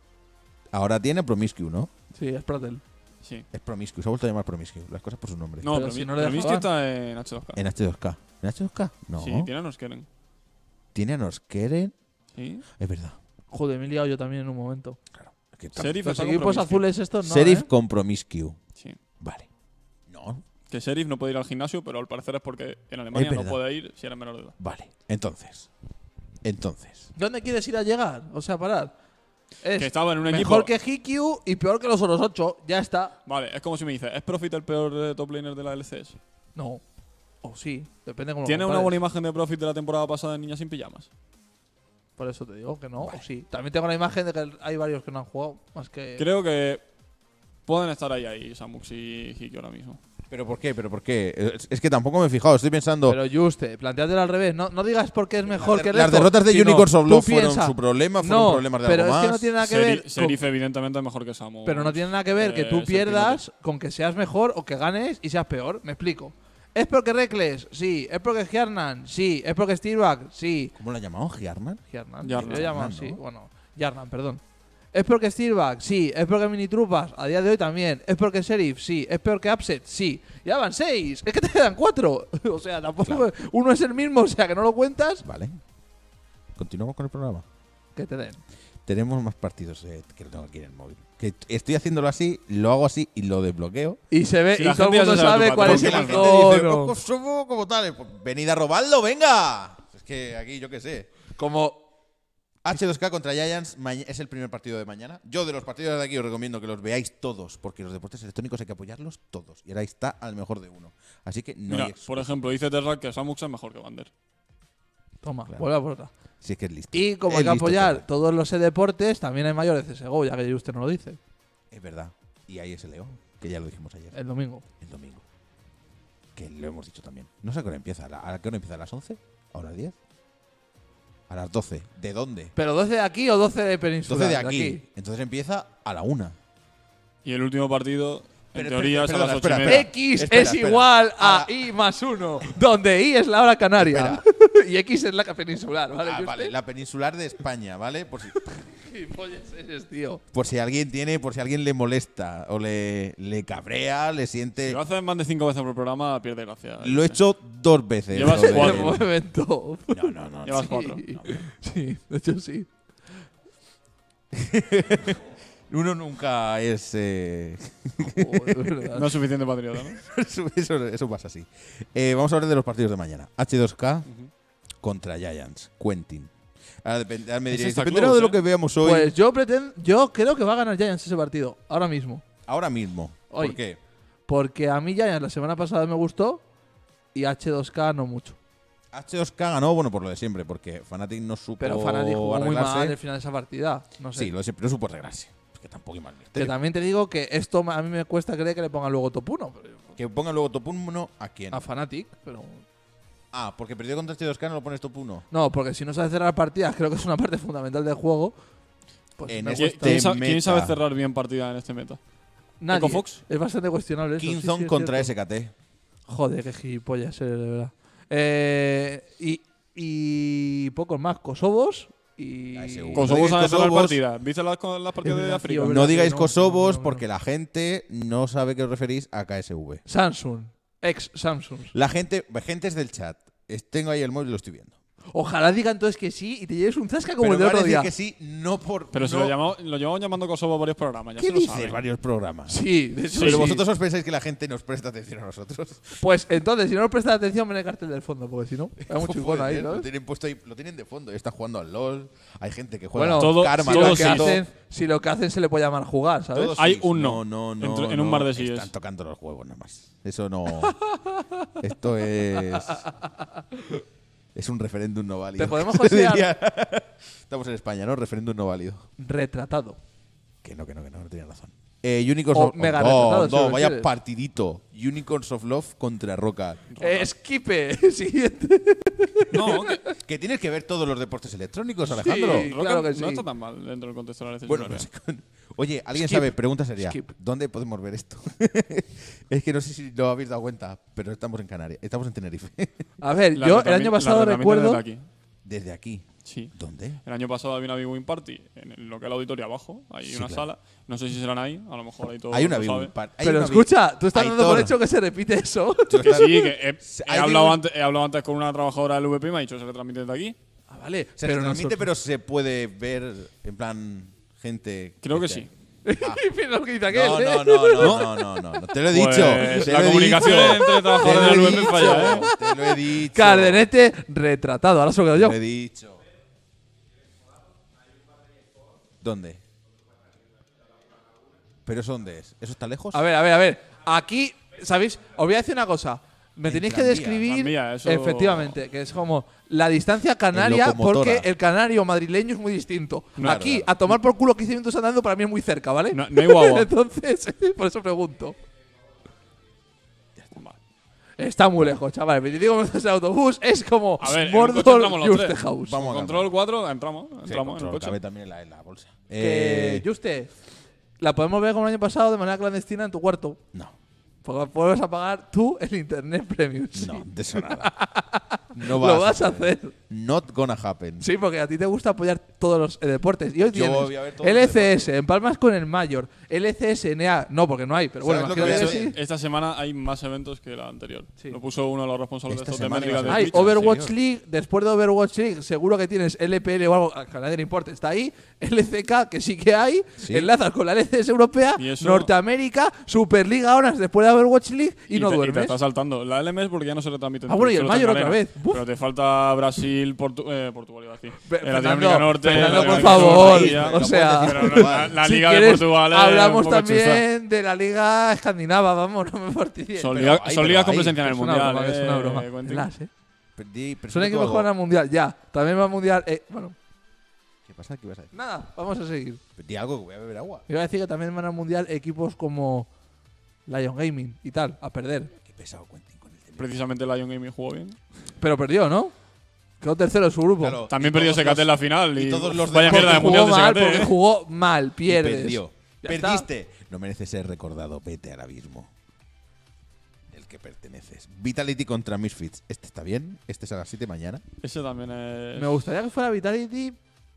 Ahora tiene Promiscue, ¿no? Sí, es Pratel. Sí. Es Promiscue, se ha vuelto a llamar Promiscue. Las cosas por su nombre. No, Pero pero, si no le pero Miski dejaban. está en H2K. En H2K. ¿En H2K? No. Sí, tiene a Noskeren. Tiene a Noskeren. Sí. Es verdad. Joder, me he liado yo también en un momento. Es que Sheriff Los está con equipos Promiscu. azules estos no. Sheriff ¿eh? con Promiscue. Sí. Vale. No. Que Sheriff no puede ir al gimnasio, pero al parecer es porque en Alemania no verdad. puede ir si eres menor de edad. Vale. Entonces. ¿Dónde quieres ir a llegar? O sea, parar. Es Que estaba en un mejor equipo. que Hikyu y peor que los otros 8. Ya está. Vale, es como si me dices, ¿es Profit el peor top laner de la LCS? No. O sí. Depende cómo lo ¿Tiene una compares. buena imagen de Profit de la temporada pasada en Niñas sin pijamas? Por eso te digo que no. O sí. También tengo la imagen de que hay varios que no han jugado. Más que. Creo que pueden estar ahí Samux y Hikyu ahora mismo. ¿Pero por qué? Es que tampoco me he fijado. Estoy pensando. Pero Juste, planteátelo al revés. No digas porque es mejor que el Las resto, derrotas de sino Unicorns of tú Love fueron piensa, su problema, fueron no, problemas de pero algo es que más. no tiene nada que ver. Sheriff evidentemente es mejor que Samus. Pero no tiene nada que ver que tú es el pierdas con que seas mejor o que ganes y seas peor. Me explico. ¿Es porque Reckless? Sí. ¿Es porque Hjarnan? Sí. ¿Es porque Steelback? Sí. ¿Cómo lo ha llamado? ¿Hjarnan? Hjarnan. Jarnan. Yo he llamado Jarnan, así. ¿no? Bueno, Hjarnan, perdón. ¿Es porque Steelback? Sí. ¿Es porque Minitrupas? A día de hoy también. ¿Es porque Sheriff? Sí. ¿Es peor que Upset? Sí. Ya van 6. Es que te quedan 4. O sea, tampoco uno es el mismo, o sea, que no lo cuentas. Vale. Continuamos con el programa. Que te den. Tenemos más partidos que lo tengo aquí en el móvil. Que estoy haciéndolo así, lo hago así y lo desbloqueo. Y se ve, Si y la todo el gente ya mundo se sabe sabe tu cuál es patrón, el Porque la gente dice, icono. "Pues somos como tal". Pues venid a robarlo, venga. Es que aquí yo qué sé. Como H2K contra Giants es el primer partido de mañana. Yo de los partidos de aquí os recomiendo que los veáis todos, porque los deportes electrónicos hay que apoyarlos todos. Y ahora está al mejor de uno. Así que no Mira, hay excusa. por ejemplo, dice Terra que Samux es mejor que Vander. Toma, Claro. vuelve a por otra. Si es que es listo. Y como Es hay que listo, apoyar Terra. todos los deportes, también hay mayores de CSGO, ya que usted no lo dice. Es verdad. Y ahí es el León, que ya lo dijimos ayer. El domingo. El domingo. Que lo hemos dicho también. No sé a qué hora empieza. ¿A qué hora empieza? ¿A las 11? ¿A las 10? A las 12. ¿De dónde? ¿Pero 12 de aquí o 12 de Península? 12 de aquí. Entonces empieza a la 1. Y el último partido En teoría es a las 8:30. espera. X Espera, es espera. igual a Ahora- I más 1, donde I es la hora canaria y X es la peninsular, ¿vale? Ah, ¿Y vale, usted? la peninsular de España, ¿vale? ¿Qué pollas eres, tío? Por si alguien le molesta o le cabrea, le siente. Si lo haces más de 5 veces por programa, pierde gracia. Lo he hecho 2 veces. Llevas lo de- 4. Un momento. No. Llevas 4. Sí. Sí, de hecho sí. Uno nunca es. Joder, de verdad. No es suficiente patriota, ¿no? eso pasa así. Vamos a hablar de los partidos de mañana. H2K contra Giants. Quentin. Ahora me diréis, está dependerá close, de lo que veamos hoy. Pues yo creo que va a ganar Giants ese partido, ahora mismo. Ahora mismo. Hoy. ¿Por qué? Porque a mí Giants la semana pasada me gustó y H2K no mucho. H2K ganó, bueno, por lo de siempre, porque Fnatic no supo Pero Fnatic jugó muy arreglarse. mal el final de esa partida. No sé. Sí, lo de siempre no supo arreglarse. Es que tampoco hay más Que misterio. también te digo que esto a mí me cuesta creer que le pongan luego top 1. Que ponga luego top 1 a quién. A Fnatic, pero. Ah, porque perdió contra H2K no lo pones top 1. No, porque si no sabes cerrar partidas, creo que es una parte fundamental del juego. Pues En me este cuesta. meta. ¿Quién sabe cerrar bien partida en este meta? Nadie. ¿Echo Fox? Es bastante cuestionable eso. sí, Kingzone sí, es contra cierto. SKT. Joder, qué gilipollas eres, de verdad. Y pocos más. Kosovos y. ASU. Kosovo digáis sabe cerrar Kosovos. partidas. ¿Viste las partidas de verdad, África? tío, No que digáis no, Kosovos no. porque la gente no sabe que os referís a KSV. Samsung. Ex Samsung. La gente, gentes del chat, tengo ahí el móvil y lo estoy viendo. Ojalá digan entonces que sí y te lleves un zasca como Pero el de van a otro decir día. que sí, no por. Pero si no- lo llevamos llamando Kosovo varios programas, ya ¿Qué se lo dices? saben. Varios programas. Sí, de hecho Pero sí. vosotros os pensáis que la gente nos presta atención a nosotros. Pues entonces, si no nos prestas atención, ven el cartel del fondo, porque si no, hay mucho icono Puede ahí, ser, ¿no? Lo tienen puesto ahí, lo tienen de fondo. Están jugando al LOL. Hay gente que juega Bueno, Todo- Karma. Si todo lo, sí. que hacen, si lo que hacen se le puede llamar jugar, ¿sabes? Todos Hay sí. un no. No, En un bar de sillas. Están tocando los juegos nada más. Eso no. Esto es. Es un referéndum no válido. Te podemos considerar- Diría. Estamos en España, ¿no? Referéndum no válido. Retratado. Que no tenía razón. Unicorns O of mega no, retratado, si no, lo vaya quieres. partidito. Unicorns of Love contra Roca. Esquipe. Siguiente. No, Que tienes que ver todos los deportes electrónicos, Alejandro. Sí. Rocket Claro que no sí. está tan mal dentro del contexto de la Bueno, necesidad. pues, oye, ¿alguien Skip. sabe? Pregunta sería, Skip. ¿dónde podemos ver esto? Es que no sé si lo habéis dado cuenta, pero estamos en Canarias, estamos en Tenerife. A ver, yo el año pasado recuerdo. Aquí. Desde aquí. Sí. ¿Dónde? El año pasado había una Big Win Party en lo que es la auditoria abajo. Hay Sí, una claro. sala. No sé si serán ahí. A lo mejor ahí todo Hay una lo Big sabe. Win Party. Hay Pero una escucha, tú estás dando por Aitor, hecho que se repite eso. tú Que estás- sí, que he Hay hablado Big Win- antes, he hablado antes con una trabajadora del VP y me ha dicho que se retransmite desde aquí. Ah, vale. Se pero transmite, pero se puede ver en plan gente. Creo que esté. sí. Mira lo que dice aquel, No, ¿eh? no. Te lo he dicho. Pues te la lo he comunicación dicho. entre Te trabajadores lo he del VP dicho, falla, ¿eh? Te lo he dicho. Cardenete retratado. Ahora se lo quedo Te yo. lo he dicho. ¿Dónde? ¿Pero eso dónde es? ¿Eso está lejos? A ver. Aquí, ¿sabéis? Os voy a decir una cosa. Me En tenéis que tranvía. describir, Tranvía, eso- efectivamente, que es como la distancia canaria, locomotora. porque el canario madrileño es muy distinto. No, Aquí, claro. a tomar por culo 15 minutos andando, para mí es muy cerca, ¿vale? No, no hay guagua. Entonces, por eso pregunto. Vale. Está muy lejos, chaval. 25 minutos de autobús es como A ver, en un coche Mordor entramos los Juste tres. House. Vamos a Control 4, entramos Sí, en el control, coche. cabe también en la bolsa. Que, Juste, la podemos ver como el año pasado de manera clandestina en tu cuarto. No, Porque puedes apagar tú el internet premium. Sí. no, de eso nada. No Lo vas a hacer. Not gonna happen. Sí, porque a ti te gusta apoyar todos los deportes. Y hoy Yo tienes voy a ver todos los LCS, empalmas con el Mayor, LCS-NA, no, porque no hay, pero bueno, ¿Sabes lo imagínate que que voy a sí. Esta semana hay más eventos que la anterior. Sí. Lo puso uno de los responsables Esta de estos de semana métrica iba a de ser Hay Twitch, ¿en Overwatch serio? League, después de Overwatch League, seguro que tienes LPL o algo, a nadie le importa, está ahí, LCK, que sí que hay, Sí. enlazas con la LCS europea, Y eso- Norteamérica, Superliga Honors después de Overwatch League y no te duermes. está saltando. La LMS porque ya no se retransmite. en Ah, bueno, y Twitch, el solo está en Mayor otra Arena. vez. Buf. Pero te falta Brasil, Portugal, iba a decir. Fernando, Latinoamérica Norte. Fernando, por Latinoamérica favor, Sur, ya. o sea, puedes decir Pero Portugal. la si Liga de quieres, Portugal es hablamos un poco también de la Liga Escandinava, vamos, no me fastidies. Son Pero ligas hay, son pero ligas con hay. presencia en el Es una Mundial. broma, es una broma. Quentin. Relax, ¿eh? Pero Son tú equipos que algo. juegan al Mundial, ya. También va al Mundial. Bueno, ¿Qué pasa? ¿Qué vas a decir? nada, vamos a seguir. Di algo, que voy a beber agua. Iba a decir que también van al Mundial equipos como Lion Gaming y tal, a perder. Qué pesado Quentin con el tema. Precisamente Lion Gaming jugó bien. Pero perdió, ¿no? Quedó tercero en su grupo. Claro, También y perdió todos SKT en los- la final. y Y todos los vaya demás mierda de Porque jugó mundial de mal, SKT. porque jugó mal, y pierdes. perdió. Ya Perdiste. No mereces ser recordado. Vete al abismo. El que perteneces. Vitality contra Misfits. Este está bien. Este es a las 7 mañana. Ese también es. Me gustaría que fuera Vitality,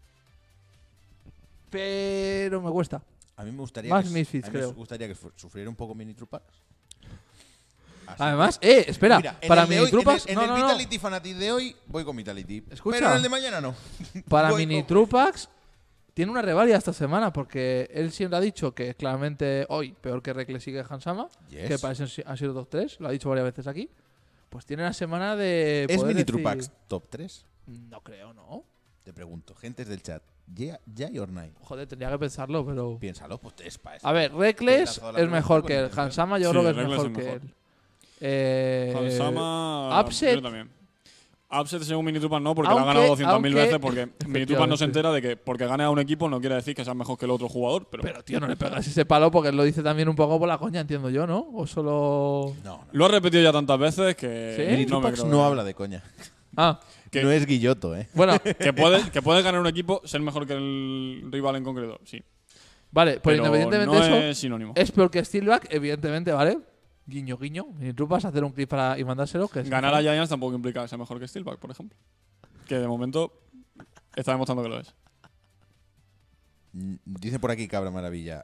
pero me cuesta. A mí me gustaría Más que, Misfits, a mí me creo. gustaría que sufriera un poco Mini Trupax. Así Además, que- espera, Mira, en para el de Mini hoy- Trupax. En No, el no, no. Vitality Fanatic de hoy voy con Vitality. Escucha. Pero en el de mañana no. Para Voy Mini con- Trupax tiene una revalida esta semana porque él siempre ha dicho que claramente hoy peor que Reckless y que Hansama, Yes. que parece han sido top 3, lo ha dicho varias veces aquí. Pues tiene una semana de. ¿Es poder Mini decir- Trupax top 3? No creo, ¿no? Te pregunto. Gentes del chat. ¿Yay or nay? Joder, tendría que pensarlo, pero. Piénsalo, pues es para eso. A ver, Te he Reckless lanzado la es pregunta, mejor pues que él. intenta. Hansama yo Sí, creo que es Reckless mejor es que mejor. él. Hansama. Upset. Yo también. Upset según Minitrupas no, porque Aunque- le ha ganado 200.000 aunque- veces. Porque Minitrupas no se Efectivamente. entera de que porque gane a un equipo no quiere decir que sea mejor que el otro jugador. Pero, Pero, tío, no le pegas ese palo porque él lo dice también un poco por la coña, entiendo yo, ¿no? O solo. No, no. lo ha repetido ya tantas veces que. ¿Sí? Mini no me Trupax creo no que- habla de coña. Ah, Que- No es Guilloto, ¿eh? bueno, Que puede ganar un equipo, ser mejor que el rival en concreto. Sí. vale, pues Pero independientemente no de eso, es sinónimo. es peor que Steelback, evidentemente, ¿vale? Guiño, guiño. Mini Trupas, hacer un clip y mandárselo. Que es Ganar a mejor. Giants tampoco implica que sea mejor que Steelback, por ejemplo. Que de momento está demostrando que lo es. Dice por aquí Cabra Maravilla.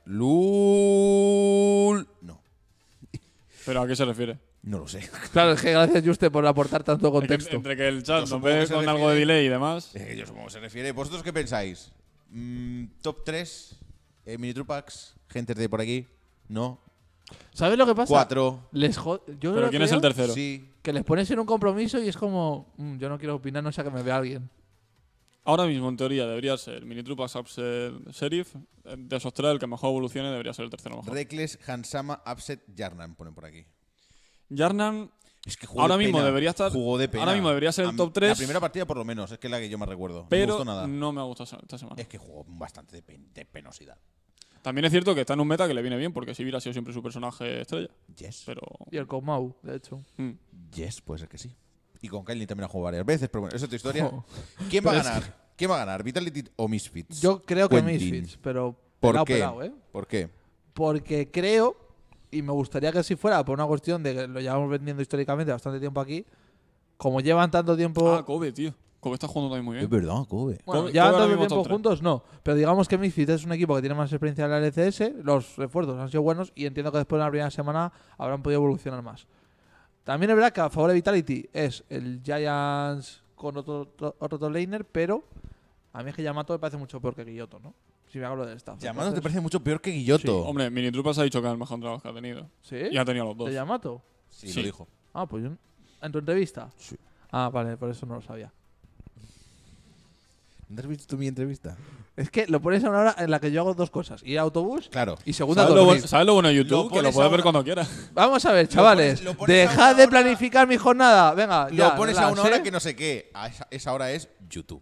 LUL. No, ¿Pero a qué se refiere? no lo sé. Claro, es que gracias, Juste, por aportar tanto Es que contexto. entre que el chat Yo nos supongo que ve se con algo de refiere- delay y demás. Yo supongo que se refiere. ¿Vosotros qué pensáis? Top 3, Mini Trupax, gente de por aquí. No. ¿Sabes lo que pasa? 4. Yo ¿Pero quién es el tercero? Sí. Que les pones en un compromiso y es como, yo no quiero opinar, no sea que me vea alguien. Ahora mismo, en teoría, debería ser Minitrupas, Upset, Sheriff. De esos tres, el que mejor evolucione debería ser el tercero mejor. Reckless, Hansama, Upset, Jarnan ponen por aquí. Yarnan, Es que jugó ahora de mismo pena. debería estar. Jugó de pena. Ahora mismo debería ser el top 3. La primera partida, por lo menos, es que es la que yo más recuerdo. no me pero gustó nada. no me ha gustado esta semana. Es que jugó bastante de penosidad. También es cierto que está en un meta que le viene bien, porque Sivir ha sido siempre su personaje estrella. Yes. Pero. Y el Komau, de hecho. Yes, puede ser que sí. Y con Kylie también ha jugado varias veces, pero bueno, eso es tu historia. Jo. ¿Quién va a Pero es ganar? ¿Quién va a ganar? ¿Vitality o Misfits? Yo creo que Quentin. Misfits, pero ¿Por pelao, qué? pelao, ¿eh? ¿Por qué? Porque creo, y me gustaría que así fuera, por una cuestión de que lo llevamos vendiendo históricamente bastante tiempo aquí, como llevan tanto tiempo... Ah, Kobe, tío. Kobe está jugando también muy Es bien. verdad, Kobe. Bueno, Kobe llevan ahora tanto mismo tiempo top tres. juntos, no. Pero digamos que Misfits es un equipo que tiene más experiencia en la LCS, los refuerzos han sido buenos y entiendo que después de la primera semana habrán podido evolucionar más. También es verdad que a favor de Vitality es el Giants con otro top laner, pero a mí es que Yamato me parece mucho peor que Guilloto, ¿no? Si me hablo del staff. Llamado te Entonces- parece mucho peor que Guilloto. Hombre, Minitrupas ha dicho que es el mejor trabajo que ha tenido. ¿Sí? Y ha tenido los dos. ¿De Yamato? Sí, Sí. lo dijo. Ah, pues yo... ¿En tu entrevista? Sí. Ah, vale, por eso no lo sabía. ¿No has visto mi entrevista? Es que lo pones a una hora en la que yo hago dos cosas. Ir a autobús Claro. y segunda ¿Sabes lo, dormir. ¿Sabes lo bueno de Lo YouTube? Que lo pones puedes ver ahora. cuando quieras. Vamos a ver, chavales. lo pones a Dejad una de hora- planificar mi jornada. Venga, Lo ya, pones a relax, una hora ¿eh? que no sé qué. Esa hora es YouTube.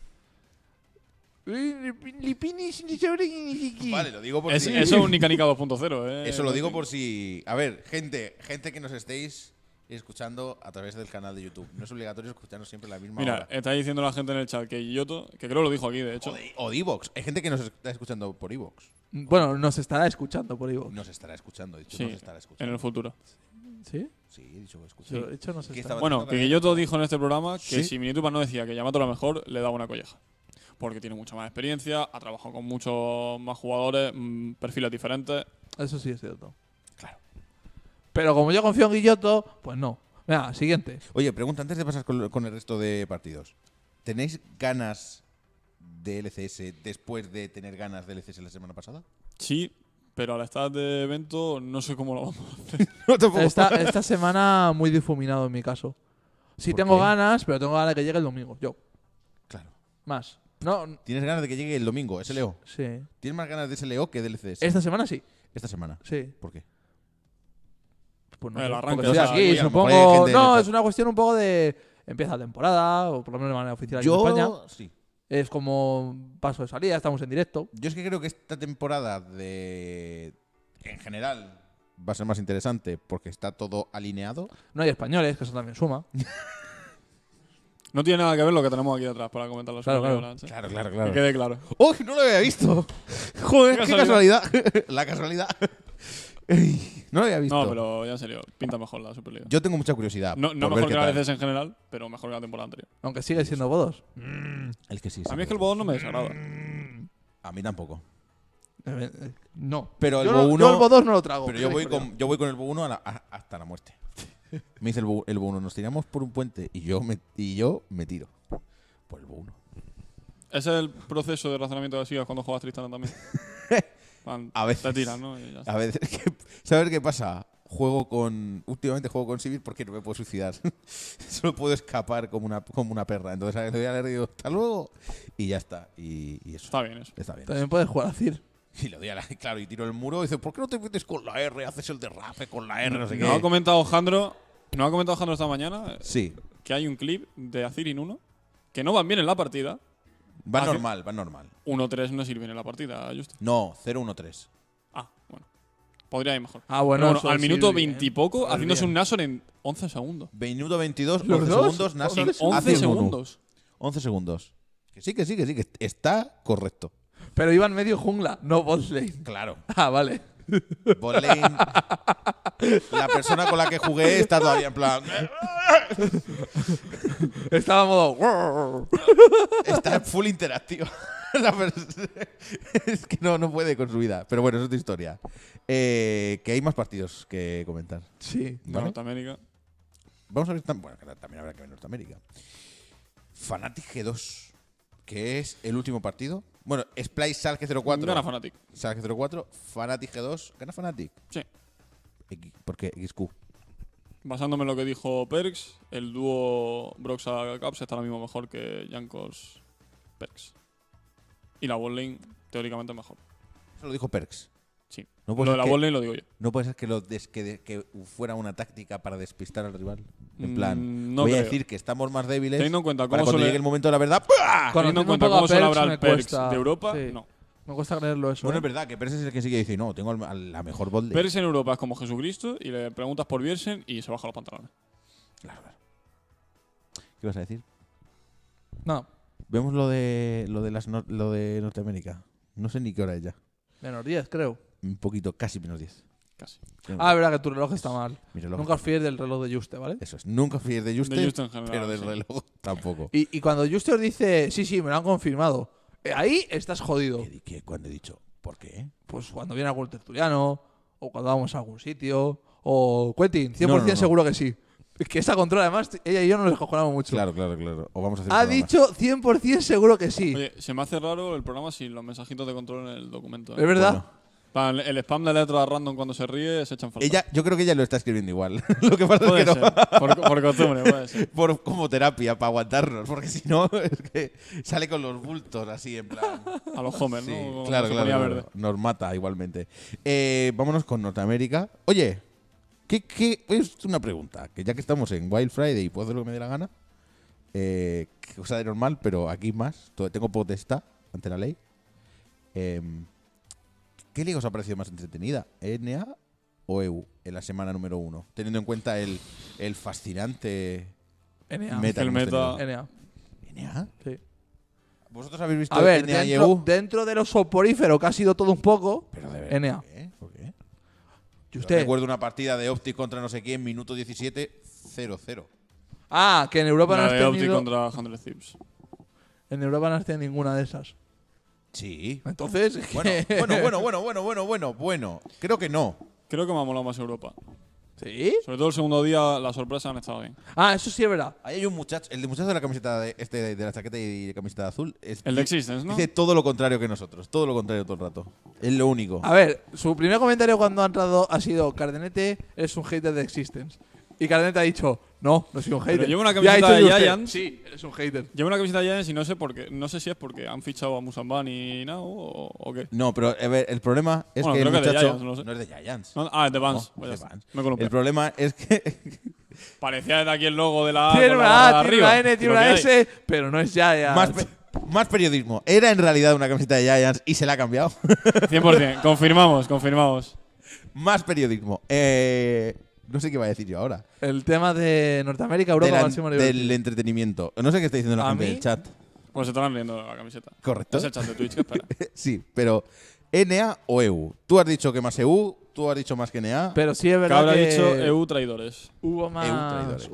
Vale, lo digo por si... Eso es un Nicanica 2.0, ¿eh? Eso lo digo por si... A ver, gente que nos estéis escuchando a través del canal de YouTube. No es obligatorio escucharnos siempre a la misma Mira, hora. está diciendo la gente en el chat que Guilloto, que creo lo dijo aquí, de hecho. O de Evox. Hay gente que nos está escuchando por Evox. Bueno, nos estará escuchando por Ivo. Nos estará escuchando. Dicho, Sí, nos estará en escuchando. el futuro. ¿Sí? Sí, he dicho que escucha. Sí. De hecho, nos ¿Qué está. estaba Bueno, diciendo que para Guilloto dijo en este programa que ¿Sí? si Minitupa no decía que Yamato era mejor, le daba una colleja. Porque tiene mucha más experiencia, ha trabajado con muchos más jugadores, perfiles diferentes. Eso sí es cierto. Claro. Pero como yo confío en Guilloto, pues no. Venga, siguiente. Oye, pregunta, antes de pasar con el resto de partidos. ¿Tenéis ganas de LCS después de tener ganas de LCS la semana pasada? Sí, pero al estar de evento no sé cómo lo vamos a hacer. No, tampoco. Esta semana muy difuminado en mi caso. Sí ¿Por tengo qué? ganas, pero tengo ganas de que llegue el domingo. Yo. Claro. Más. No, ¿Tienes ganas de que llegue el domingo, SLO? sí. ¿Tienes más ganas de SLO que del LCS? Esta semana sí. Esta semana. Sí. ¿Por qué? Pues no El sé, arranque, porque o estoy sea, aquí, oye, a lo mejor hay supongo. gente en No, el es chat. una cuestión un poco de. Empieza la temporada, o por lo menos de manera oficial aquí en España. Sí. Es como paso de salida, estamos en directo. Yo es que creo que esta temporada en general va a ser más interesante porque está todo alineado. No hay españoles, que eso también suma. No tiene nada que ver lo que tenemos aquí atrás para comentar la Claro, Superliga claro. Orange. Claro. Que quede claro. ¡Oh, no lo había visto! Joder, Qué qué casualidad. La casualidad. Ey, no lo había visto. No, pero ya en serio, pinta mejor la Superliga. Yo tengo mucha curiosidad. No por mejor ver que qué la tal. veces en general, pero mejor que la temporada anterior. Aunque sigue siendo bodos. El que sí. A mí es que el bodón no me desagrada. A mí tampoco. No. Pero el yo Bo no, 1 yo el Bo2 no lo trago. Pero yo voy con el Bo 1 hasta la muerte. Me dice el Bo 1, nos tiramos por un puente y yo me tiro por el Bo 1. Ese es el proceso de razonamiento que sigas cuando juegas Tristana también. A veces. Te tiras, ¿no? Y ya está. A veces, ¿sabes qué pasa? Últimamente juego con Civil porque no me puedo suicidar. Solo puedo escapar como una perra. Entonces le doy a leer y digo, hasta luego. Y ya está. Y eso. Está bien eso. Está bien. También puedes jugar a CIR. Y le doy a claro, y tiro el muro y dice, ¿por qué no te metes con la R? Haces el derrape con la R, no sé qué. Nos ha comentado Jandro esta mañana Sí. que hay un clip de Azirin 1 que no van bien en la partida. Va Ah, normal. 1-3 no sirve en la partida, Justin. No, 0-1-3. Ah, bueno. Podría ir mejor. Ah, bueno. Pero eso al sí, minuto bien. 20 y poco, Joder, haciéndose bien. un Nashor en 11 segundos. Minuto 22, ¿Los 11 dos? segundos, Nashor En 11 hace un uno. segundos. 11 segundos. Que sí, que está correcto. Pero iban medio jungla, no bot lane. Claro. Ah, vale. Botlane, la persona con la que jugué está todavía en plan. Estaba en modo. Está full interactivo. Es que no puede con su vida. Pero bueno, eso es otra historia. Que hay más partidos que comentar. Sí. De ¿Vale? Norteamérica. Vamos a ver. Bueno, también habrá que ver Norteamérica. Fnatic G2, que es el último partido. Bueno, Splice Salke 04. Gana Fnatic. Salke 04, Fnatic G2. ¿Gana Fnatic? Sí. ¿Por qué? XQ. Basándome en lo que dijo Perks, el dúo Broxa Caps está ahora mismo mejor que Jankos Perks. Y la botlane, teóricamente, mejor. Eso lo dijo Perks. Sí. No Lo puede de la ser que- botlane lo digo yo. ¿No puede ser que fuera una táctica para despistar al rival? En plan, No voy a creo. decir que estamos más débiles Teniendo en cuenta para cómo cuando suele- llegue el momento de la verdad. ¡pua! Teniendo en Conociendo cuenta un poco cómo a suele Perks, hablar me el Perks cuesta. de Europa, Sí. no. Me cuesta creerlo eso. Bueno, ¿eh? es verdad que Perks es el que sigue diciendo, no, tengo la mejor botlane. Perks en Europa es como Jesucristo y le preguntas por Biersen y se baja los pantalones. Claro. ¿Qué vas a decir? No, Vemos lo de Norteamérica. No sé ni qué hora es ya. menos 10, creo. Un poquito, casi menos 10. Casi. Ah, es verdad que tu reloj está mal. Mi reloj. Nunca os fíes del reloj de Juste, ¿vale? Eso es, nunca fíes de Juste, De Juste en general, pero del sí. reloj tampoco. Y cuando Juste os dice, sí, me lo han confirmado, ahí estás jodido. ¿Cuándo he dicho? ¿Por qué? Pues cuando viene algún tertuliano, o cuando vamos a algún sitio, o Quentin, 100% No. seguro que sí. Es que esa controla, además, ella y yo nos descojonamos mucho. Claro. O vamos a hacer un Ha programa. dicho 100% seguro que sí. Oye, se me hace raro el programa sin los mensajitos de control en el documento. ¿Es verdad? Bueno. El spam de letras random cuando se ríe se echan falta. Yo creo que ella lo está escribiendo igual. Lo que pasa Puede es que no. ser. Por costumbre, puede ser. Como terapia, para aguantarnos. Porque si no, es que sale con los bultos así, en plan. A los Homer, Sí, ¿no? Como claro, se ponía claro. verde. Nos mata igualmente. Vámonos con Norteamérica. Oye, ¿qué es una pregunta? Que ya que estamos en Wild Friday y puedo hacer lo que me dé la gana. Cosa de normal, pero aquí más. Tengo potestad ante la ley. ¿Qué liga os ha parecido más entretenida? ¿NA o EU en la semana número 1? Teniendo en cuenta el fascinante NA. meta que El hemos meta. tenido. NA. ¿NA? Sí. ¿Vosotros habéis visto A ver, NA y EU? dentro de lo soporífero que ha sido todo un poco, Pero de verdad, NA. ¿por qué? ¿Por qué? ¿Y Yo usted? recuerdo una partida de Optic contra no sé quién, minuto 17, 0-0. Ah, que en Europa no La has de Opti tenido. contra 100 Thieves. En Europa no has tenido ninguna de esas. Sí. Entonces. Bueno. Creo que no. Creo que me ha molado más Europa. ¿Sí? Sobre todo el segundo día, las sorpresas han estado bien. Ah, eso sí es verdad. Ahí hay un muchacho, el muchacho de la camiseta de la chaqueta y de camiseta azul. El de Existence, ¿no? Dice todo lo contrario que nosotros. Todo lo contrario todo el rato. Es lo único. A ver, su primer comentario cuando ha entrado ha sido: Cardenete es un hater de Existence. Y Cardenete ha dicho: No soy un hater. lleva una Y ha camiseta dicho de usted, Giants. Sí, eres un hater. Llevo una camiseta de Giants y no sé por qué. No sé si es porque han fichado a Musamban y Nao o qué. No, pero a ver, el problema es Bueno, que el creo que de muchacho Giants, no sé. no es de Giants. No, es de Vans. No, Pues ya es de está. Vans. Me he columpiado. El problema es que Parecía desde aquí el logo de la A. Tiene con la una barra A, de tiene una arriba. N, tiene Lo que una hay. S, pero no es Giants. más periodismo. Era en realidad una camiseta de Giants y se la ha cambiado. 100%. Confirmamos. Más periodismo. No sé qué va a decir yo ahora. El tema de Norteamérica, Europa, máximo nivel. Del entretenimiento. No sé qué está diciendo la ¿A gente mí? del chat. Pues se estarán riendo de la camiseta. Correcto. Es el chat de Twitch, ¿qué espera? Sí, pero NA o EU. Tú has dicho que más EU, tú has dicho más que NA. Pero sí es verdad Cabra ha que dicho EU traidores. hubo traidores.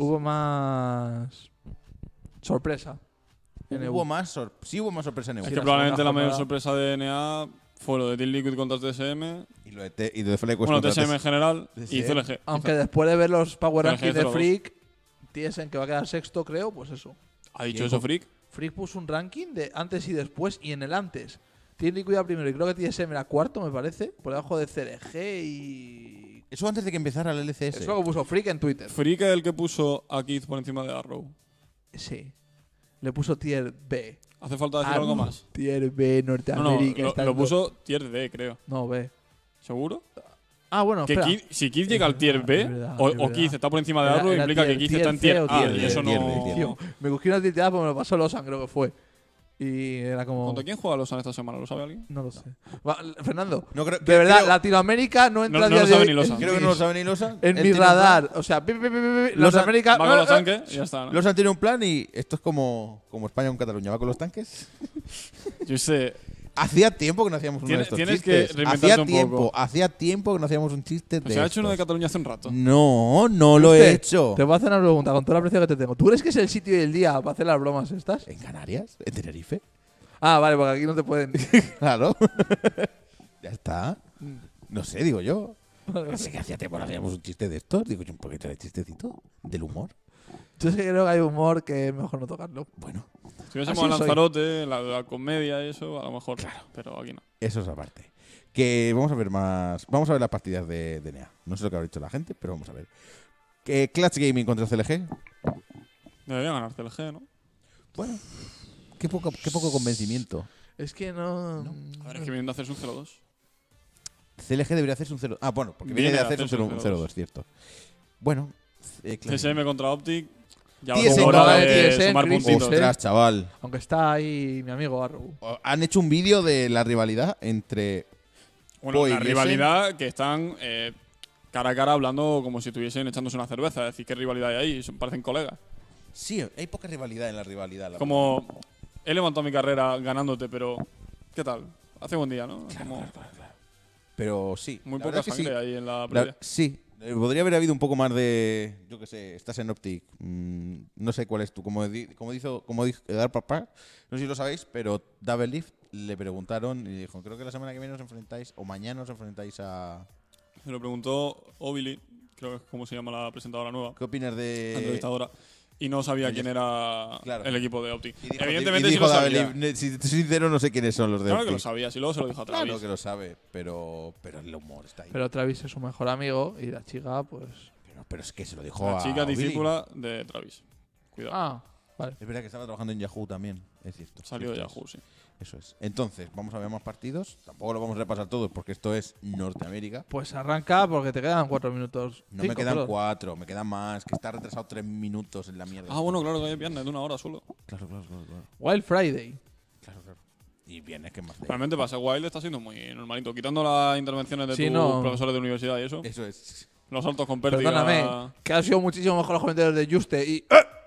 más sorpresa en EU. Hubo más sorpresa en EU. Es Sí, que la probablemente segunda la mayor jornada. sorpresa de NA fue lo de Team Liquid contra TSM. Y lo de FlyQuest Bueno, contra TSM en general TSM. y CLG. Aunque después de ver los Power Pero Rankings de G02. Freak, TSM que va a quedar sexto, creo, pues eso. ¿Ha dicho eso Freak? Freak puso un ranking de antes y después, y en el antes Team Liquid era primero y creo que TSM era cuarto, me parece, por debajo de CLG y... Eso antes de que empezara el LCS. Es lo que puso Freak en Twitter. Freak es el que puso a Keith por encima de Arrow. Sí. Le puso Tier B. ¿Hace falta decir algo más? Tier B, No, Norteamérica. lo estando- puso Tier D, creo. No, B. ¿Seguro? Ah, bueno, Que espera. Keith- si Keith llega al Tier B, Es verdad, o es verdad. Keith está por encima de Era- Arrow, era implica que tier- Keith tier está en C Tier o A. tier Y D, eso tier no. D, tier D. Tío, me busqué una tirada porque me lo pasó Losan, creo que fue. Y era como... ¿Contra quién juega Losan esta semana? ¿Lo sabe alguien? No lo sé. Fernando, No creo- de verdad, creo- Latinoamérica no entra No- a no día lo de sabe hoy ni Losan. en Creo que mi- no lo sabe ni Losan. En Él mi tiene un radar. O sea, Latinoamérica... Va con los tanques y ya está. ¿no? Losan tiene un plan y esto es como España con Cataluña. Va con los tanques. Yo sé. Hacía tiempo que no hacíamos uno de estos Tienes que chistes. reinventarte un poco. Hacía tiempo que no hacíamos un chiste de Se ha hecho uno de estos. Cataluña hace un rato. No lo he hecho. Te voy a hacer una pregunta con todo el aprecio que te tengo. ¿Tú crees que es el sitio y el día para hacer las bromas estas? ¿En Canarias? ¿En Tenerife? Ah, vale, porque aquí no te pueden... Claro. Ya está. No sé, digo yo. Sé que hacía tiempo que no hacíamos un chiste de estos. Digo yo, un poquito de chistecito. Del humor. Yo sé que creo que hay humor que es mejor no tocarlo. Bueno, Si hubiésemos Así a soy. Lanzarote, la comedia y eso, a lo mejor. Claro. Pero aquí no. eso es aparte. Que vamos a ver más. Vamos a ver las partidas de NEA. No sé lo que habrá dicho la gente, pero vamos a ver. Que Clutch Gaming contra CLG. Debería ganar CLG, ¿no? Bueno, qué poco convencimiento. Es que no... A ver, es que vienen de hacerse un 0-2. CLG debería hacerse un 0. Ah, bueno, porque viene de hacerse un 0-2, cierto. Bueno, claro. TSM contra Optic. Ya TSM hora contra de TSM, sumar Crisis, puntitos. Ostras, chaval. Aunque está ahí mi amigo Arrow. Han hecho un vídeo de la rivalidad entre. Bueno, Boy una y rivalidad que están cara a cara hablando como si estuviesen echándose una cerveza. Es decir, ¿qué rivalidad hay ahí? Parecen colegas. Sí, hay poca rivalidad en la rivalidad. Como he levantado mi carrera ganándote, pero ¿qué tal? Hace buen día, ¿no? Como Pero sí. muy la poca verdad que sí. sangre ahí en la La- previa. sí. Podría haber habido un poco más de. Yo qué sé, estás en Optic. No sé cuál es tú. Como dijo Dar Papá, no sé si lo sabéis, pero Double Lift le preguntaron y dijo: creo que la semana que viene os enfrentáis, o mañana os enfrentáis a. Me lo preguntó Obili, creo que es como se llama la presentadora nueva, ¿Qué opinas la de.? entrevistadora, y no sabía Oye, quién era claro. el equipo de Optic. Y dijo- Evidentemente y sí dijo lo Double sabía. Lift, si te soy sincero, no sé quiénes son los de Claro que Optic. lo sabía, si luego se lo dijo a Travis. Claro que lo sabe, pero el humor está ahí. Pero Travis es su mejor amigo y la chica, pues... Pero es que se lo dijo La a chica Billy. discípula de Travis. Cuidado. Ah, vale. Es verdad que estaba trabajando en Yahoo también, es cierto. Salió de Cierto es. Yahoo, sí. Eso es. Entonces, vamos a ver más partidos. Tampoco lo vamos a repasar todos porque esto es Norteamérica. Pues arranca porque te quedan 4 minutos. No 5, me quedan perdón. 4, me quedan más. Que está retrasado 3 minutos en la mierda. Ah, bueno, claro que hay viernes de una hora solo. Claro. Wild Friday. Y viernes que más de. Realmente pasa, Wild está siendo muy normalito. Quitando las intervenciones de Sí, tus no. profesores de universidad y eso. Eso es. Los saltos con pérdida. Perdóname, que ha sido muchísimo mejor los comentarios de Juste y...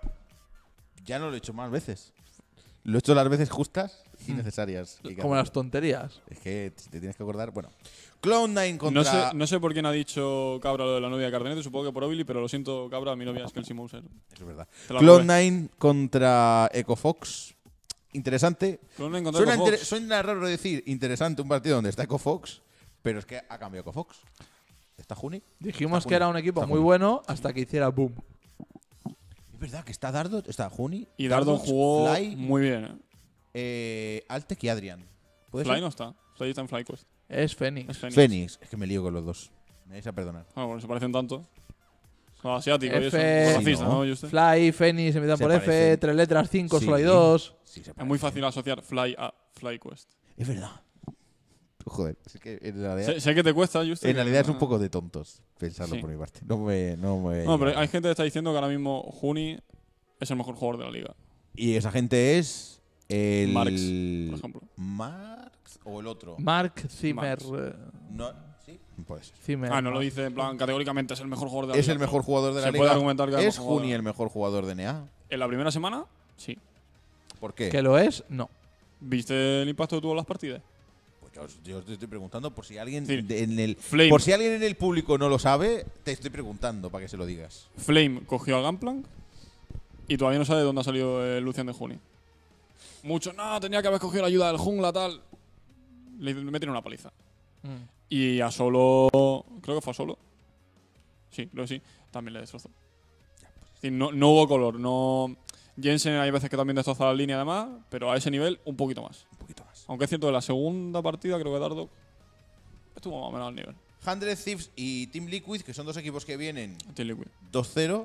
Ya no lo he hecho más veces. Lo he hecho las veces justas y necesarias. que hay que Como hacer. las tonterías. Es que si te tienes que acordar. Bueno. Cloud9 contra. No sé por quién ha dicho Cabra lo de la novia de Cardenete, supongo que por Obili, pero lo siento, Cabra, mi novia es Kelsey Mouser. Eso es verdad. Te la robé. Cloud9 contra EcoFox. Interesante. Cloud9 contra EcoFox. Suena raro decir interesante un partido donde está EcoFox, pero es que ha cambiado EcoFox. Está Juni. Dijimos Está que era Juni. un equipo Está muy Juni. bueno hasta que hiciera boom. Es verdad que está Dardo, está Juni. Y Dardo jugó Fly, muy bien, Altec y Adrian. ¿Puede Fly ser? no está. Fly está en FlyQuest. Es Fénix. Es Fénix. Fénix. Es que me lío con los dos. Me vais a perdonar. Ah, bueno, se parecen tanto. Son asiáticos y eso. F- Un poco racista, Sí, ¿no? ¿no, Juste? Fly, Fénix, empiezan Se por F, parecen. 3 letras, 5, Sí. solo hay 2. Sí, se Es muy parecen. fácil asociar Fly a FlyQuest. Es verdad. Joder, es que en realidad, Sé que te cuesta, Juste. en que- realidad es un poco de tontos pensarlo Sí. por mi parte. No me. No, pero hay gente que está diciendo que ahora mismo Juni es el mejor jugador de la liga. Y esa gente es. El. Marx, por ejemplo. ¿Marx o el otro? Mark Zimmer. Max. No, ¿sí? Puede ser. Zimmer. Ah, no lo dice en plan categóricamente es el mejor jugador de la Es liga. el mejor jugador de la Se liga. puede argumentar que ¿Es el mejor Juni jugador. el mejor jugador de NA? En la primera semana, sí. ¿Por qué? ¿Que lo es? No. ¿Viste el impacto que tuvo en las partidas? Pues yo te estoy preguntando por si alguien Sí. en el Flame. por si alguien en el público no lo sabe, te estoy preguntando para que se lo digas. Flame cogió a Gunplank y todavía no sabe de dónde ha salido el Lucian de Juni. Muchos, no, tenía que haber cogido la ayuda del jungla, tal. Le metieron una paliza. Mm. Y a Solo, creo que fue a Solo. Sí, creo que sí. También le destrozó. Es decir, no hubo color. No. Jensen hay veces que también destroza la línea además, pero a ese nivel un poquito más. Un poquito más. Aunque es cierto que la segunda partida, creo que Dardo estuvo más o menos al nivel. 100 Thieves y Team Liquid, que son dos equipos que vienen Team Liquid. 2-0.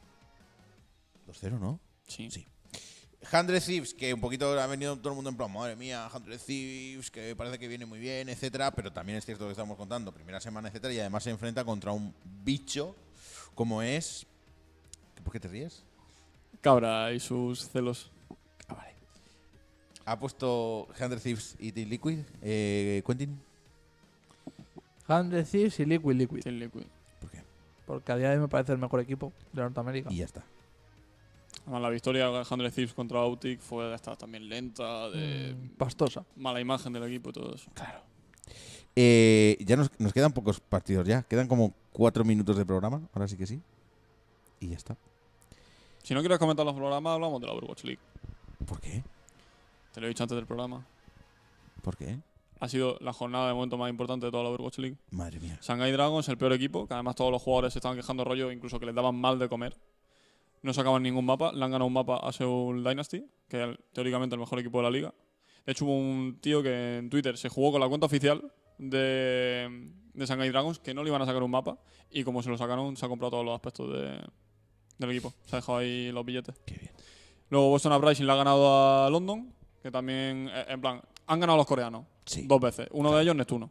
2-0, ¿no? Sí. Sí. 100 Thieves, que un poquito ha venido todo el mundo en plan, madre mía, 100 Thieves, que parece que viene muy bien, etcétera, pero también es cierto lo que estamos contando, primera semana, etcétera, y además se enfrenta contra un bicho como es... ¿Por qué te ríes? Cabra y sus celos. Ah, vale. Ha puesto 100 Thieves y Team Liquid. Quentin, 100 Thieves y Liquid. Team Liquid. ¿por qué? Porque a día de hoy me parece el mejor equipo de Norteamérica. Y ya está. Además, la victoria de 100 Thieves contra Autic fue de estar también lenta, de Pastosa. mala imagen del equipo y todo eso. Claro. Ya nos quedan pocos partidos ya. Quedan como 4 minutos de programa. Ahora sí que sí. Y ya está. Si no quieres comentar los programas, hablamos de la Overwatch League. ¿Por qué? Te lo he dicho antes del programa. ¿Por qué? Ha sido la jornada de momento más importante de toda la Overwatch League. Madre mía. Shanghai Dragons, el peor equipo, que además todos los jugadores se estaban quejando rollo, incluso que les daban mal de comer. No sacaban ningún mapa, le han ganado un mapa a Seoul Dynasty, que es teóricamente el mejor equipo de la liga. De hecho, hubo un tío que en Twitter se jugó con la cuenta oficial de Shanghai Dragons, que no le iban a sacar un mapa, y como se lo sacaron, se ha comprado todos los aspectos del equipo. Se ha dejado ahí los billetes. Qué bien. Luego Boston Uprising le ha ganado a London, que también, en plan, han ganado los coreanos. Sí. 2 veces. Uno de ellos, Neptuno.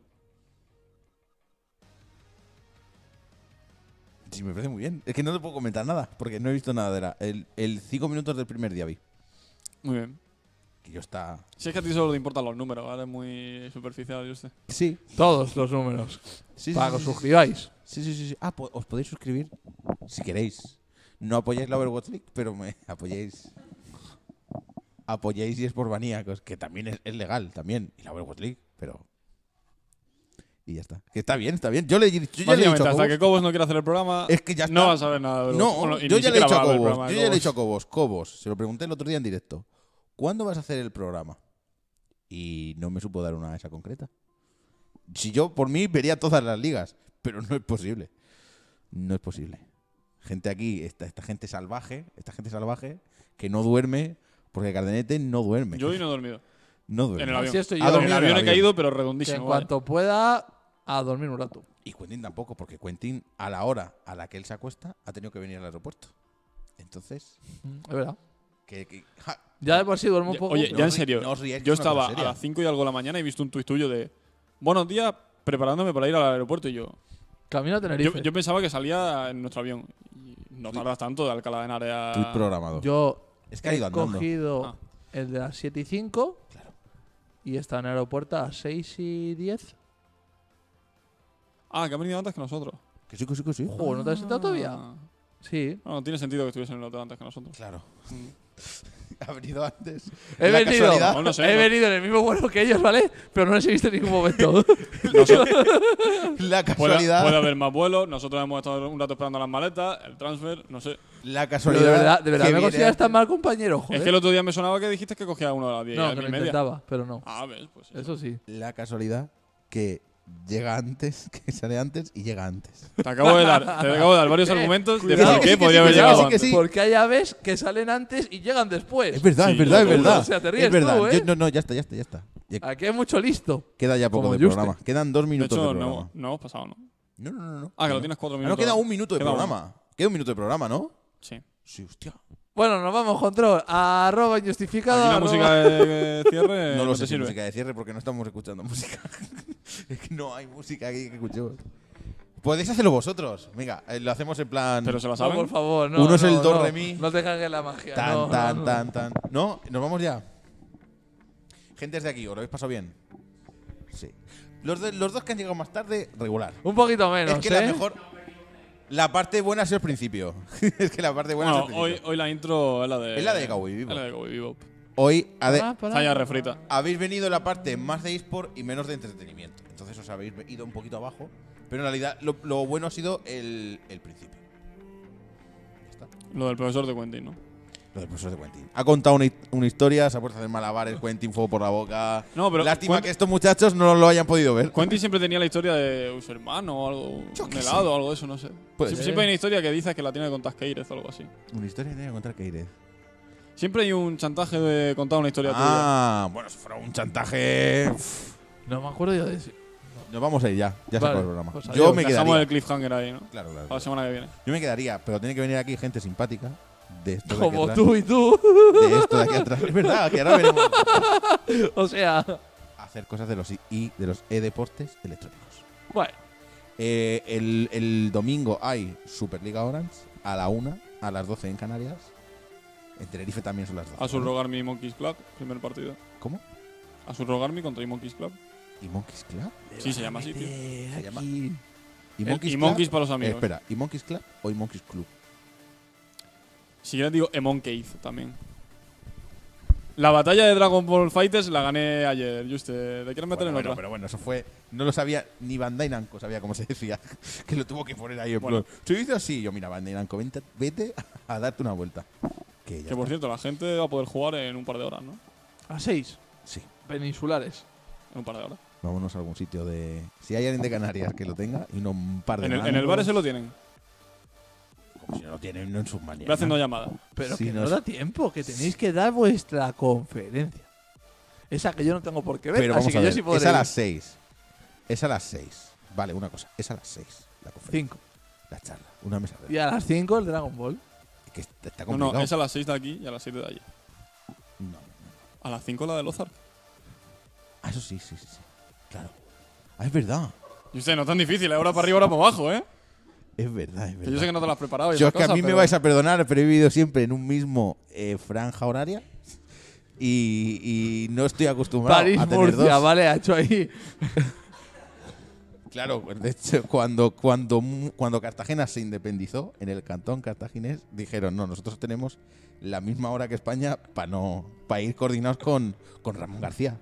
Sí, me parece muy bien. Es que no te puedo comentar nada, porque no he visto nada de la... El 5 minutos del primer día vi. Muy bien. Que yo está... Si es que a ti solo te importan los números, ¿vale? Es muy superficial, yo sé. Sí. Todos los números. Sí, Para que sí, os sí, suscribáis. sí. Ah, os podéis suscribir si queréis. No apoyáis la Overwatch League, pero me apoyáis. Apoyáis y es por maníacos, que también es legal, también. Y la Overwatch League, pero... Y ya está. Que está bien, está bien. Yo ya le he dicho Básicamente, a hasta Cobos, que Cobos no quiera hacer el programa, es que ya está. no vas a ver nada de No, Bueno, y yo ni ya le he siquiera dicho a va ver el Cobos. programa de Yo ya le he Cobos. dicho a Cobos, se lo pregunté el otro día en directo. ¿Cuándo vas a hacer el programa? Y no me supo dar una esa concreta. Si yo, por mí, vería todas las ligas, pero no es posible. No es posible. Gente aquí, esta gente salvaje, que no duerme, porque Cardenete no duerme. Yo hoy no he dormido. No duerme. En el avión. Así estoy Ha yo. En dormido el en avión el he avión. caído, pero Que en redondísimo. ¿vale? cuanto pueda, a dormir un rato. Y Quentin tampoco, porque Quentin, a la hora a la que él se acuesta, ha tenido que venir al aeropuerto. Entonces, Es verdad. ja, Ya de por sí duermo un poco. Oye, No ya en os ri- serio, no os riáis, que yo es una cosa estaba a seria. las 5 y algo de la mañana y he visto un tuit tuyo de buenos días, preparándome para ir al aeropuerto y yo Camino a Tenerife. yo pensaba que salía en nuestro avión. Y no tardas tanto de Alcalá de Henares a... tuit programado. Yo Es que ha ido he andando. cogido Ah. el de las 7 y 5 Claro. y está en el aeropuerto a las 6 y 10. Ah, que ha venido antes que nosotros. Que sí. Joder, ¿no te has sentado todavía? Ah. Sí. Bueno, tiene sentido que estuviese en el hotel antes que nosotros. Claro. Mm. Ha venido antes. He La venido, casualidad. No, no sé, he no. venido en el mismo vuelo que ellos, ¿vale? Pero no les he visto en ningún momento. La Puede casualidad. haber más vuelos, nosotros hemos estado un rato esperando las maletas, el transfer, no sé. La Pero casualidad. de verdad que me viene consideras tan antes. mal compañero, joder. Es que el otro día me sonaba que dijiste que cogía uno de las 10 no, y que lo media. intentaba, pero no. Ah, ves, pues eso. Eso sí. La casualidad que llega antes, que sale antes y llega antes. Te acabo de dar varios argumentos de cuidado. por Que qué sí, podría haber que sí, llegado que antes. sí. Porque hay aves que salen antes y llegan después. Es verdad, Sí, es verdad, es lo juro. verdad. O sea, te ríes es verdad. tú, ¿eh? No, ya está. Ya Aquí hay mucho listo. queda ya poco Como de Juste. programa. Quedan 2 De minutos de hecho, programa. no hemos pasado, ¿no? No. Ah, que No. lo tienes 4 Ah, minutos. no, queda un minuto de Queda programa. Queda un minuto de programa, ¿no? Sí. Sí, hostia. Bueno, nos vamos, control. @injustificado. Aquí la música de cierre No lo te sé si sirve. música de cierre porque no estamos escuchando música. Es que no hay música aquí que escuchemos. Podéis hacerlo vosotros. Venga, lo hacemos en plan. Pero se la No, saben. por favor, no. Uno es el no, do, no. re, mi. No te cague la magia. Tan, no, tan, no. tan. No, nos vamos ya. Gente de aquí, ¿os lo habéis pasado bien? Sí. Los dos que han llegado más tarde, regular. Un poquito menos, Es que la mejor. La parte buena es el principio. Es que la parte buena es el Bueno, principio. hoy la intro es la de. Es la de Cowboy Bebop. Es la de Cowboy Bebop. Hoy Está ya refrita. habéis venido la parte más de eSport y menos de entretenimiento. Entonces os habéis ido un poquito abajo. Pero en realidad lo bueno ha sido el principio. Ya está. Lo del profesor de Quentin, ¿no? Lo del profesor de Quentin. Ha contado una historia, se ha puesto a hacer malabares, Quentin, fuego por la boca. No, pero Lástima que estos muchachos no lo hayan podido ver. Quentin siempre tenía la historia de su hermano o algo. Yo Un qué helado sé. o algo de eso, no sé. Puede Siempre, ser. siempre hay una historia que dice que la tiene que contar Keirez o algo así. Una historia que tenía que contar Keirez. Siempre hay un chantaje de contar una historia tuya. Ah, bueno, si fuera un chantaje. No me acuerdo yo de eso. Nos vamos a ir ya. Ya se Vale, acabó el programa. pues Yo adiós. me Dejamos quedaría. el cliffhanger ahí, ¿no? Claro, claro. Para la semana que viene. Yo me quedaría, pero tiene que venir aquí gente simpática. De esto de aquí Como atrás. tú y tú. De esto de aquí atrás. Es verdad, que ahora veremos O sea, a hacer cosas de los e-deportes electrónicos. bueno. El domingo hay Superliga Orange a la 1, a las 12 en Canarias. En Tenerife también son las 12. Azul ¿no? Rogarmi y Monkeys Club, primer partido. ¿Cómo? Azul Rogarmi contra y Monkeys Club. ¿Y Monkeys Club? Sí, se llama así, tío. Se llama- Aquí. ¿Y Y Monkeys Club? Monkeys para los amigos. Espera, ¿y Monkeys Club o ¿y Monkeys Club? Si quieres digo Emonkeith también. La batalla de Dragon Ball Fighters la gané ayer, Juste. ¿Te quieres meter en otra? Pero bueno, eso fue. No lo sabía ni Bandai Namco, sabía cómo se decía. Que lo tuvo que poner ahí en Bueno. plan. Se dice así. Yo, mira, Bandai Namco, vete a darte una vuelta. Que ya Que por está. cierto, la gente va a poder jugar en un par de horas, ¿no? A 6. Sí. Peninsulares. En un par de horas. Vámonos a algún sitio de. Si hay alguien de Canarias que lo tenga y no un par de. En el bar ese lo tienen. Como si no lo tienen, no en sus manías. Voy haciendo llamada. Pero Sí, que no nos- da tiempo, que tenéis que dar vuestra conferencia. Esa que yo no tengo por qué ver, Pero así vamos que a yo ver. sí podré Es a ir. las 6. Es a las 6. Vale, una cosa. Es a las 6. La conferencia. 5. La charla. Una mesa Y redonda. a las 5 el Dragon Ball. Que está No, complicado. no, es a las 6 de aquí y a las 7 de allí. No. A las 5 la de Lozar. Ah, eso sí. Claro. Ah, es verdad. Y usted, no es tan difícil, ahora para arriba, ahora para abajo, ¿eh? Es verdad. Que yo sé que no te lo has preparado. y Yo es esas que a cosas, mí me pero- vais a perdonar, pero he vivido siempre en un mismo franja horaria y no estoy acostumbrado París, a tener Murcia, dos. vale, ha hecho ahí. Claro, de hecho, cuando Cartagena se independizó en el cantón cartaginés, dijeron, no, nosotros tenemos la misma hora que España para ir coordinados con Ramón García.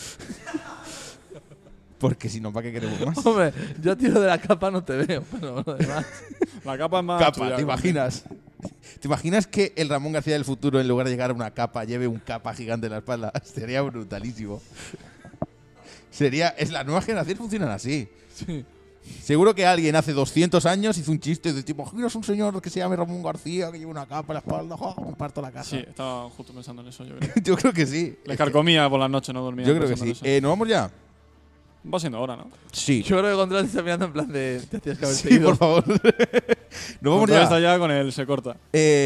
Porque si no, ¿para qué queremos más? Hombre, yo a tiro de la capa no te veo, pero lo demás. La capa es más. Capa, tuya, ¿te ¿no? imaginas? ¿Te imaginas que el Ramón García del futuro, en lugar de llegar a una capa, lleve un capa gigante en la espalda? Sería brutalísimo. Es la nueva generación funcionan así. Sí. Seguro que alguien hace 200 años hizo un chiste de tipo, imaginas un señor que se llame Ramón García, que lleva una capa en la espalda, ¡oh, me parto la casa! Sí, estaba justo pensando en eso, yo creo. Yo creo que sí. Le carcomía por las noches, no dormía. Yo creo que pensando sí. en eso. ¿Nos vamos ya? Va siendo hora, ¿no? Sí. Yo creo que Control te está mirando en plan de. Te hacías que haberte Sí, ido. por favor. Nos vamos Control ya. está ya con el se corta.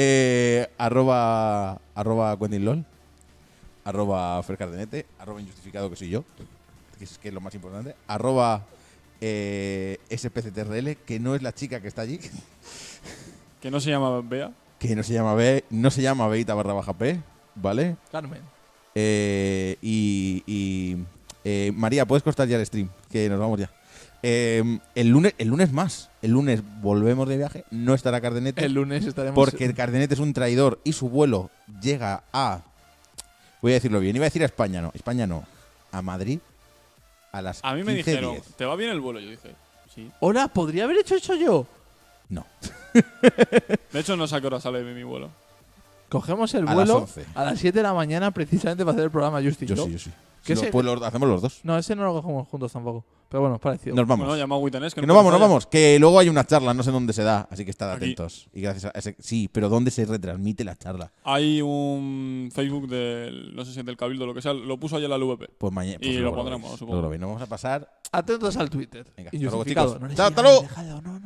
Arroba QuentinLol, arroba Fercardenete, arroba Injustificado, que soy yo, que es lo más importante, arroba SPCTRL, que no es la chica que está allí, Que no se llama Bea. que no se llama Beita_P, ¿vale? Carmen. María, puedes cortar ya el stream, que nos vamos ya. El lunes más. El lunes volvemos de viaje. No estará Cardenete. El lunes estaremos. Porque el Cardenete es un traidor y su vuelo llega a. Voy a decirlo bien. Iba a decir a España, no. España no. A Madrid. A las A mí me 15:10. dijeron, ¿te va bien el vuelo? Yo dije, sí. Hola, ¿podría haber hecho eso yo? No. De hecho, no sé a qué hora sale mi vuelo. Cogemos el A vuelo las 11. a las 7 de la mañana precisamente para hacer el programa Justin. Yo sí. ¿Qué Si sé? no, pues hacemos los dos. No, ese no lo cogemos juntos tampoco. Pero bueno, es parecido. Nos vamos. Bueno, llama a Wittenés, Que nos vamos. Que luego hay una charla, no sé dónde se da, así que estad Aquí. atentos. Y gracias a ese. Sí, pero ¿dónde se retransmite la charla? Hay un Facebook del, no sé si es del Cabildo o lo que sea, lo puso ayer la LVP. Pues mañana. Y lo pondremos, supongo. Nos vamos a pasar. Atentos al Twitter. Venga, hasta luego, Injustificado. chicos. No les Chao, hasta llames, luego. dejadlo, no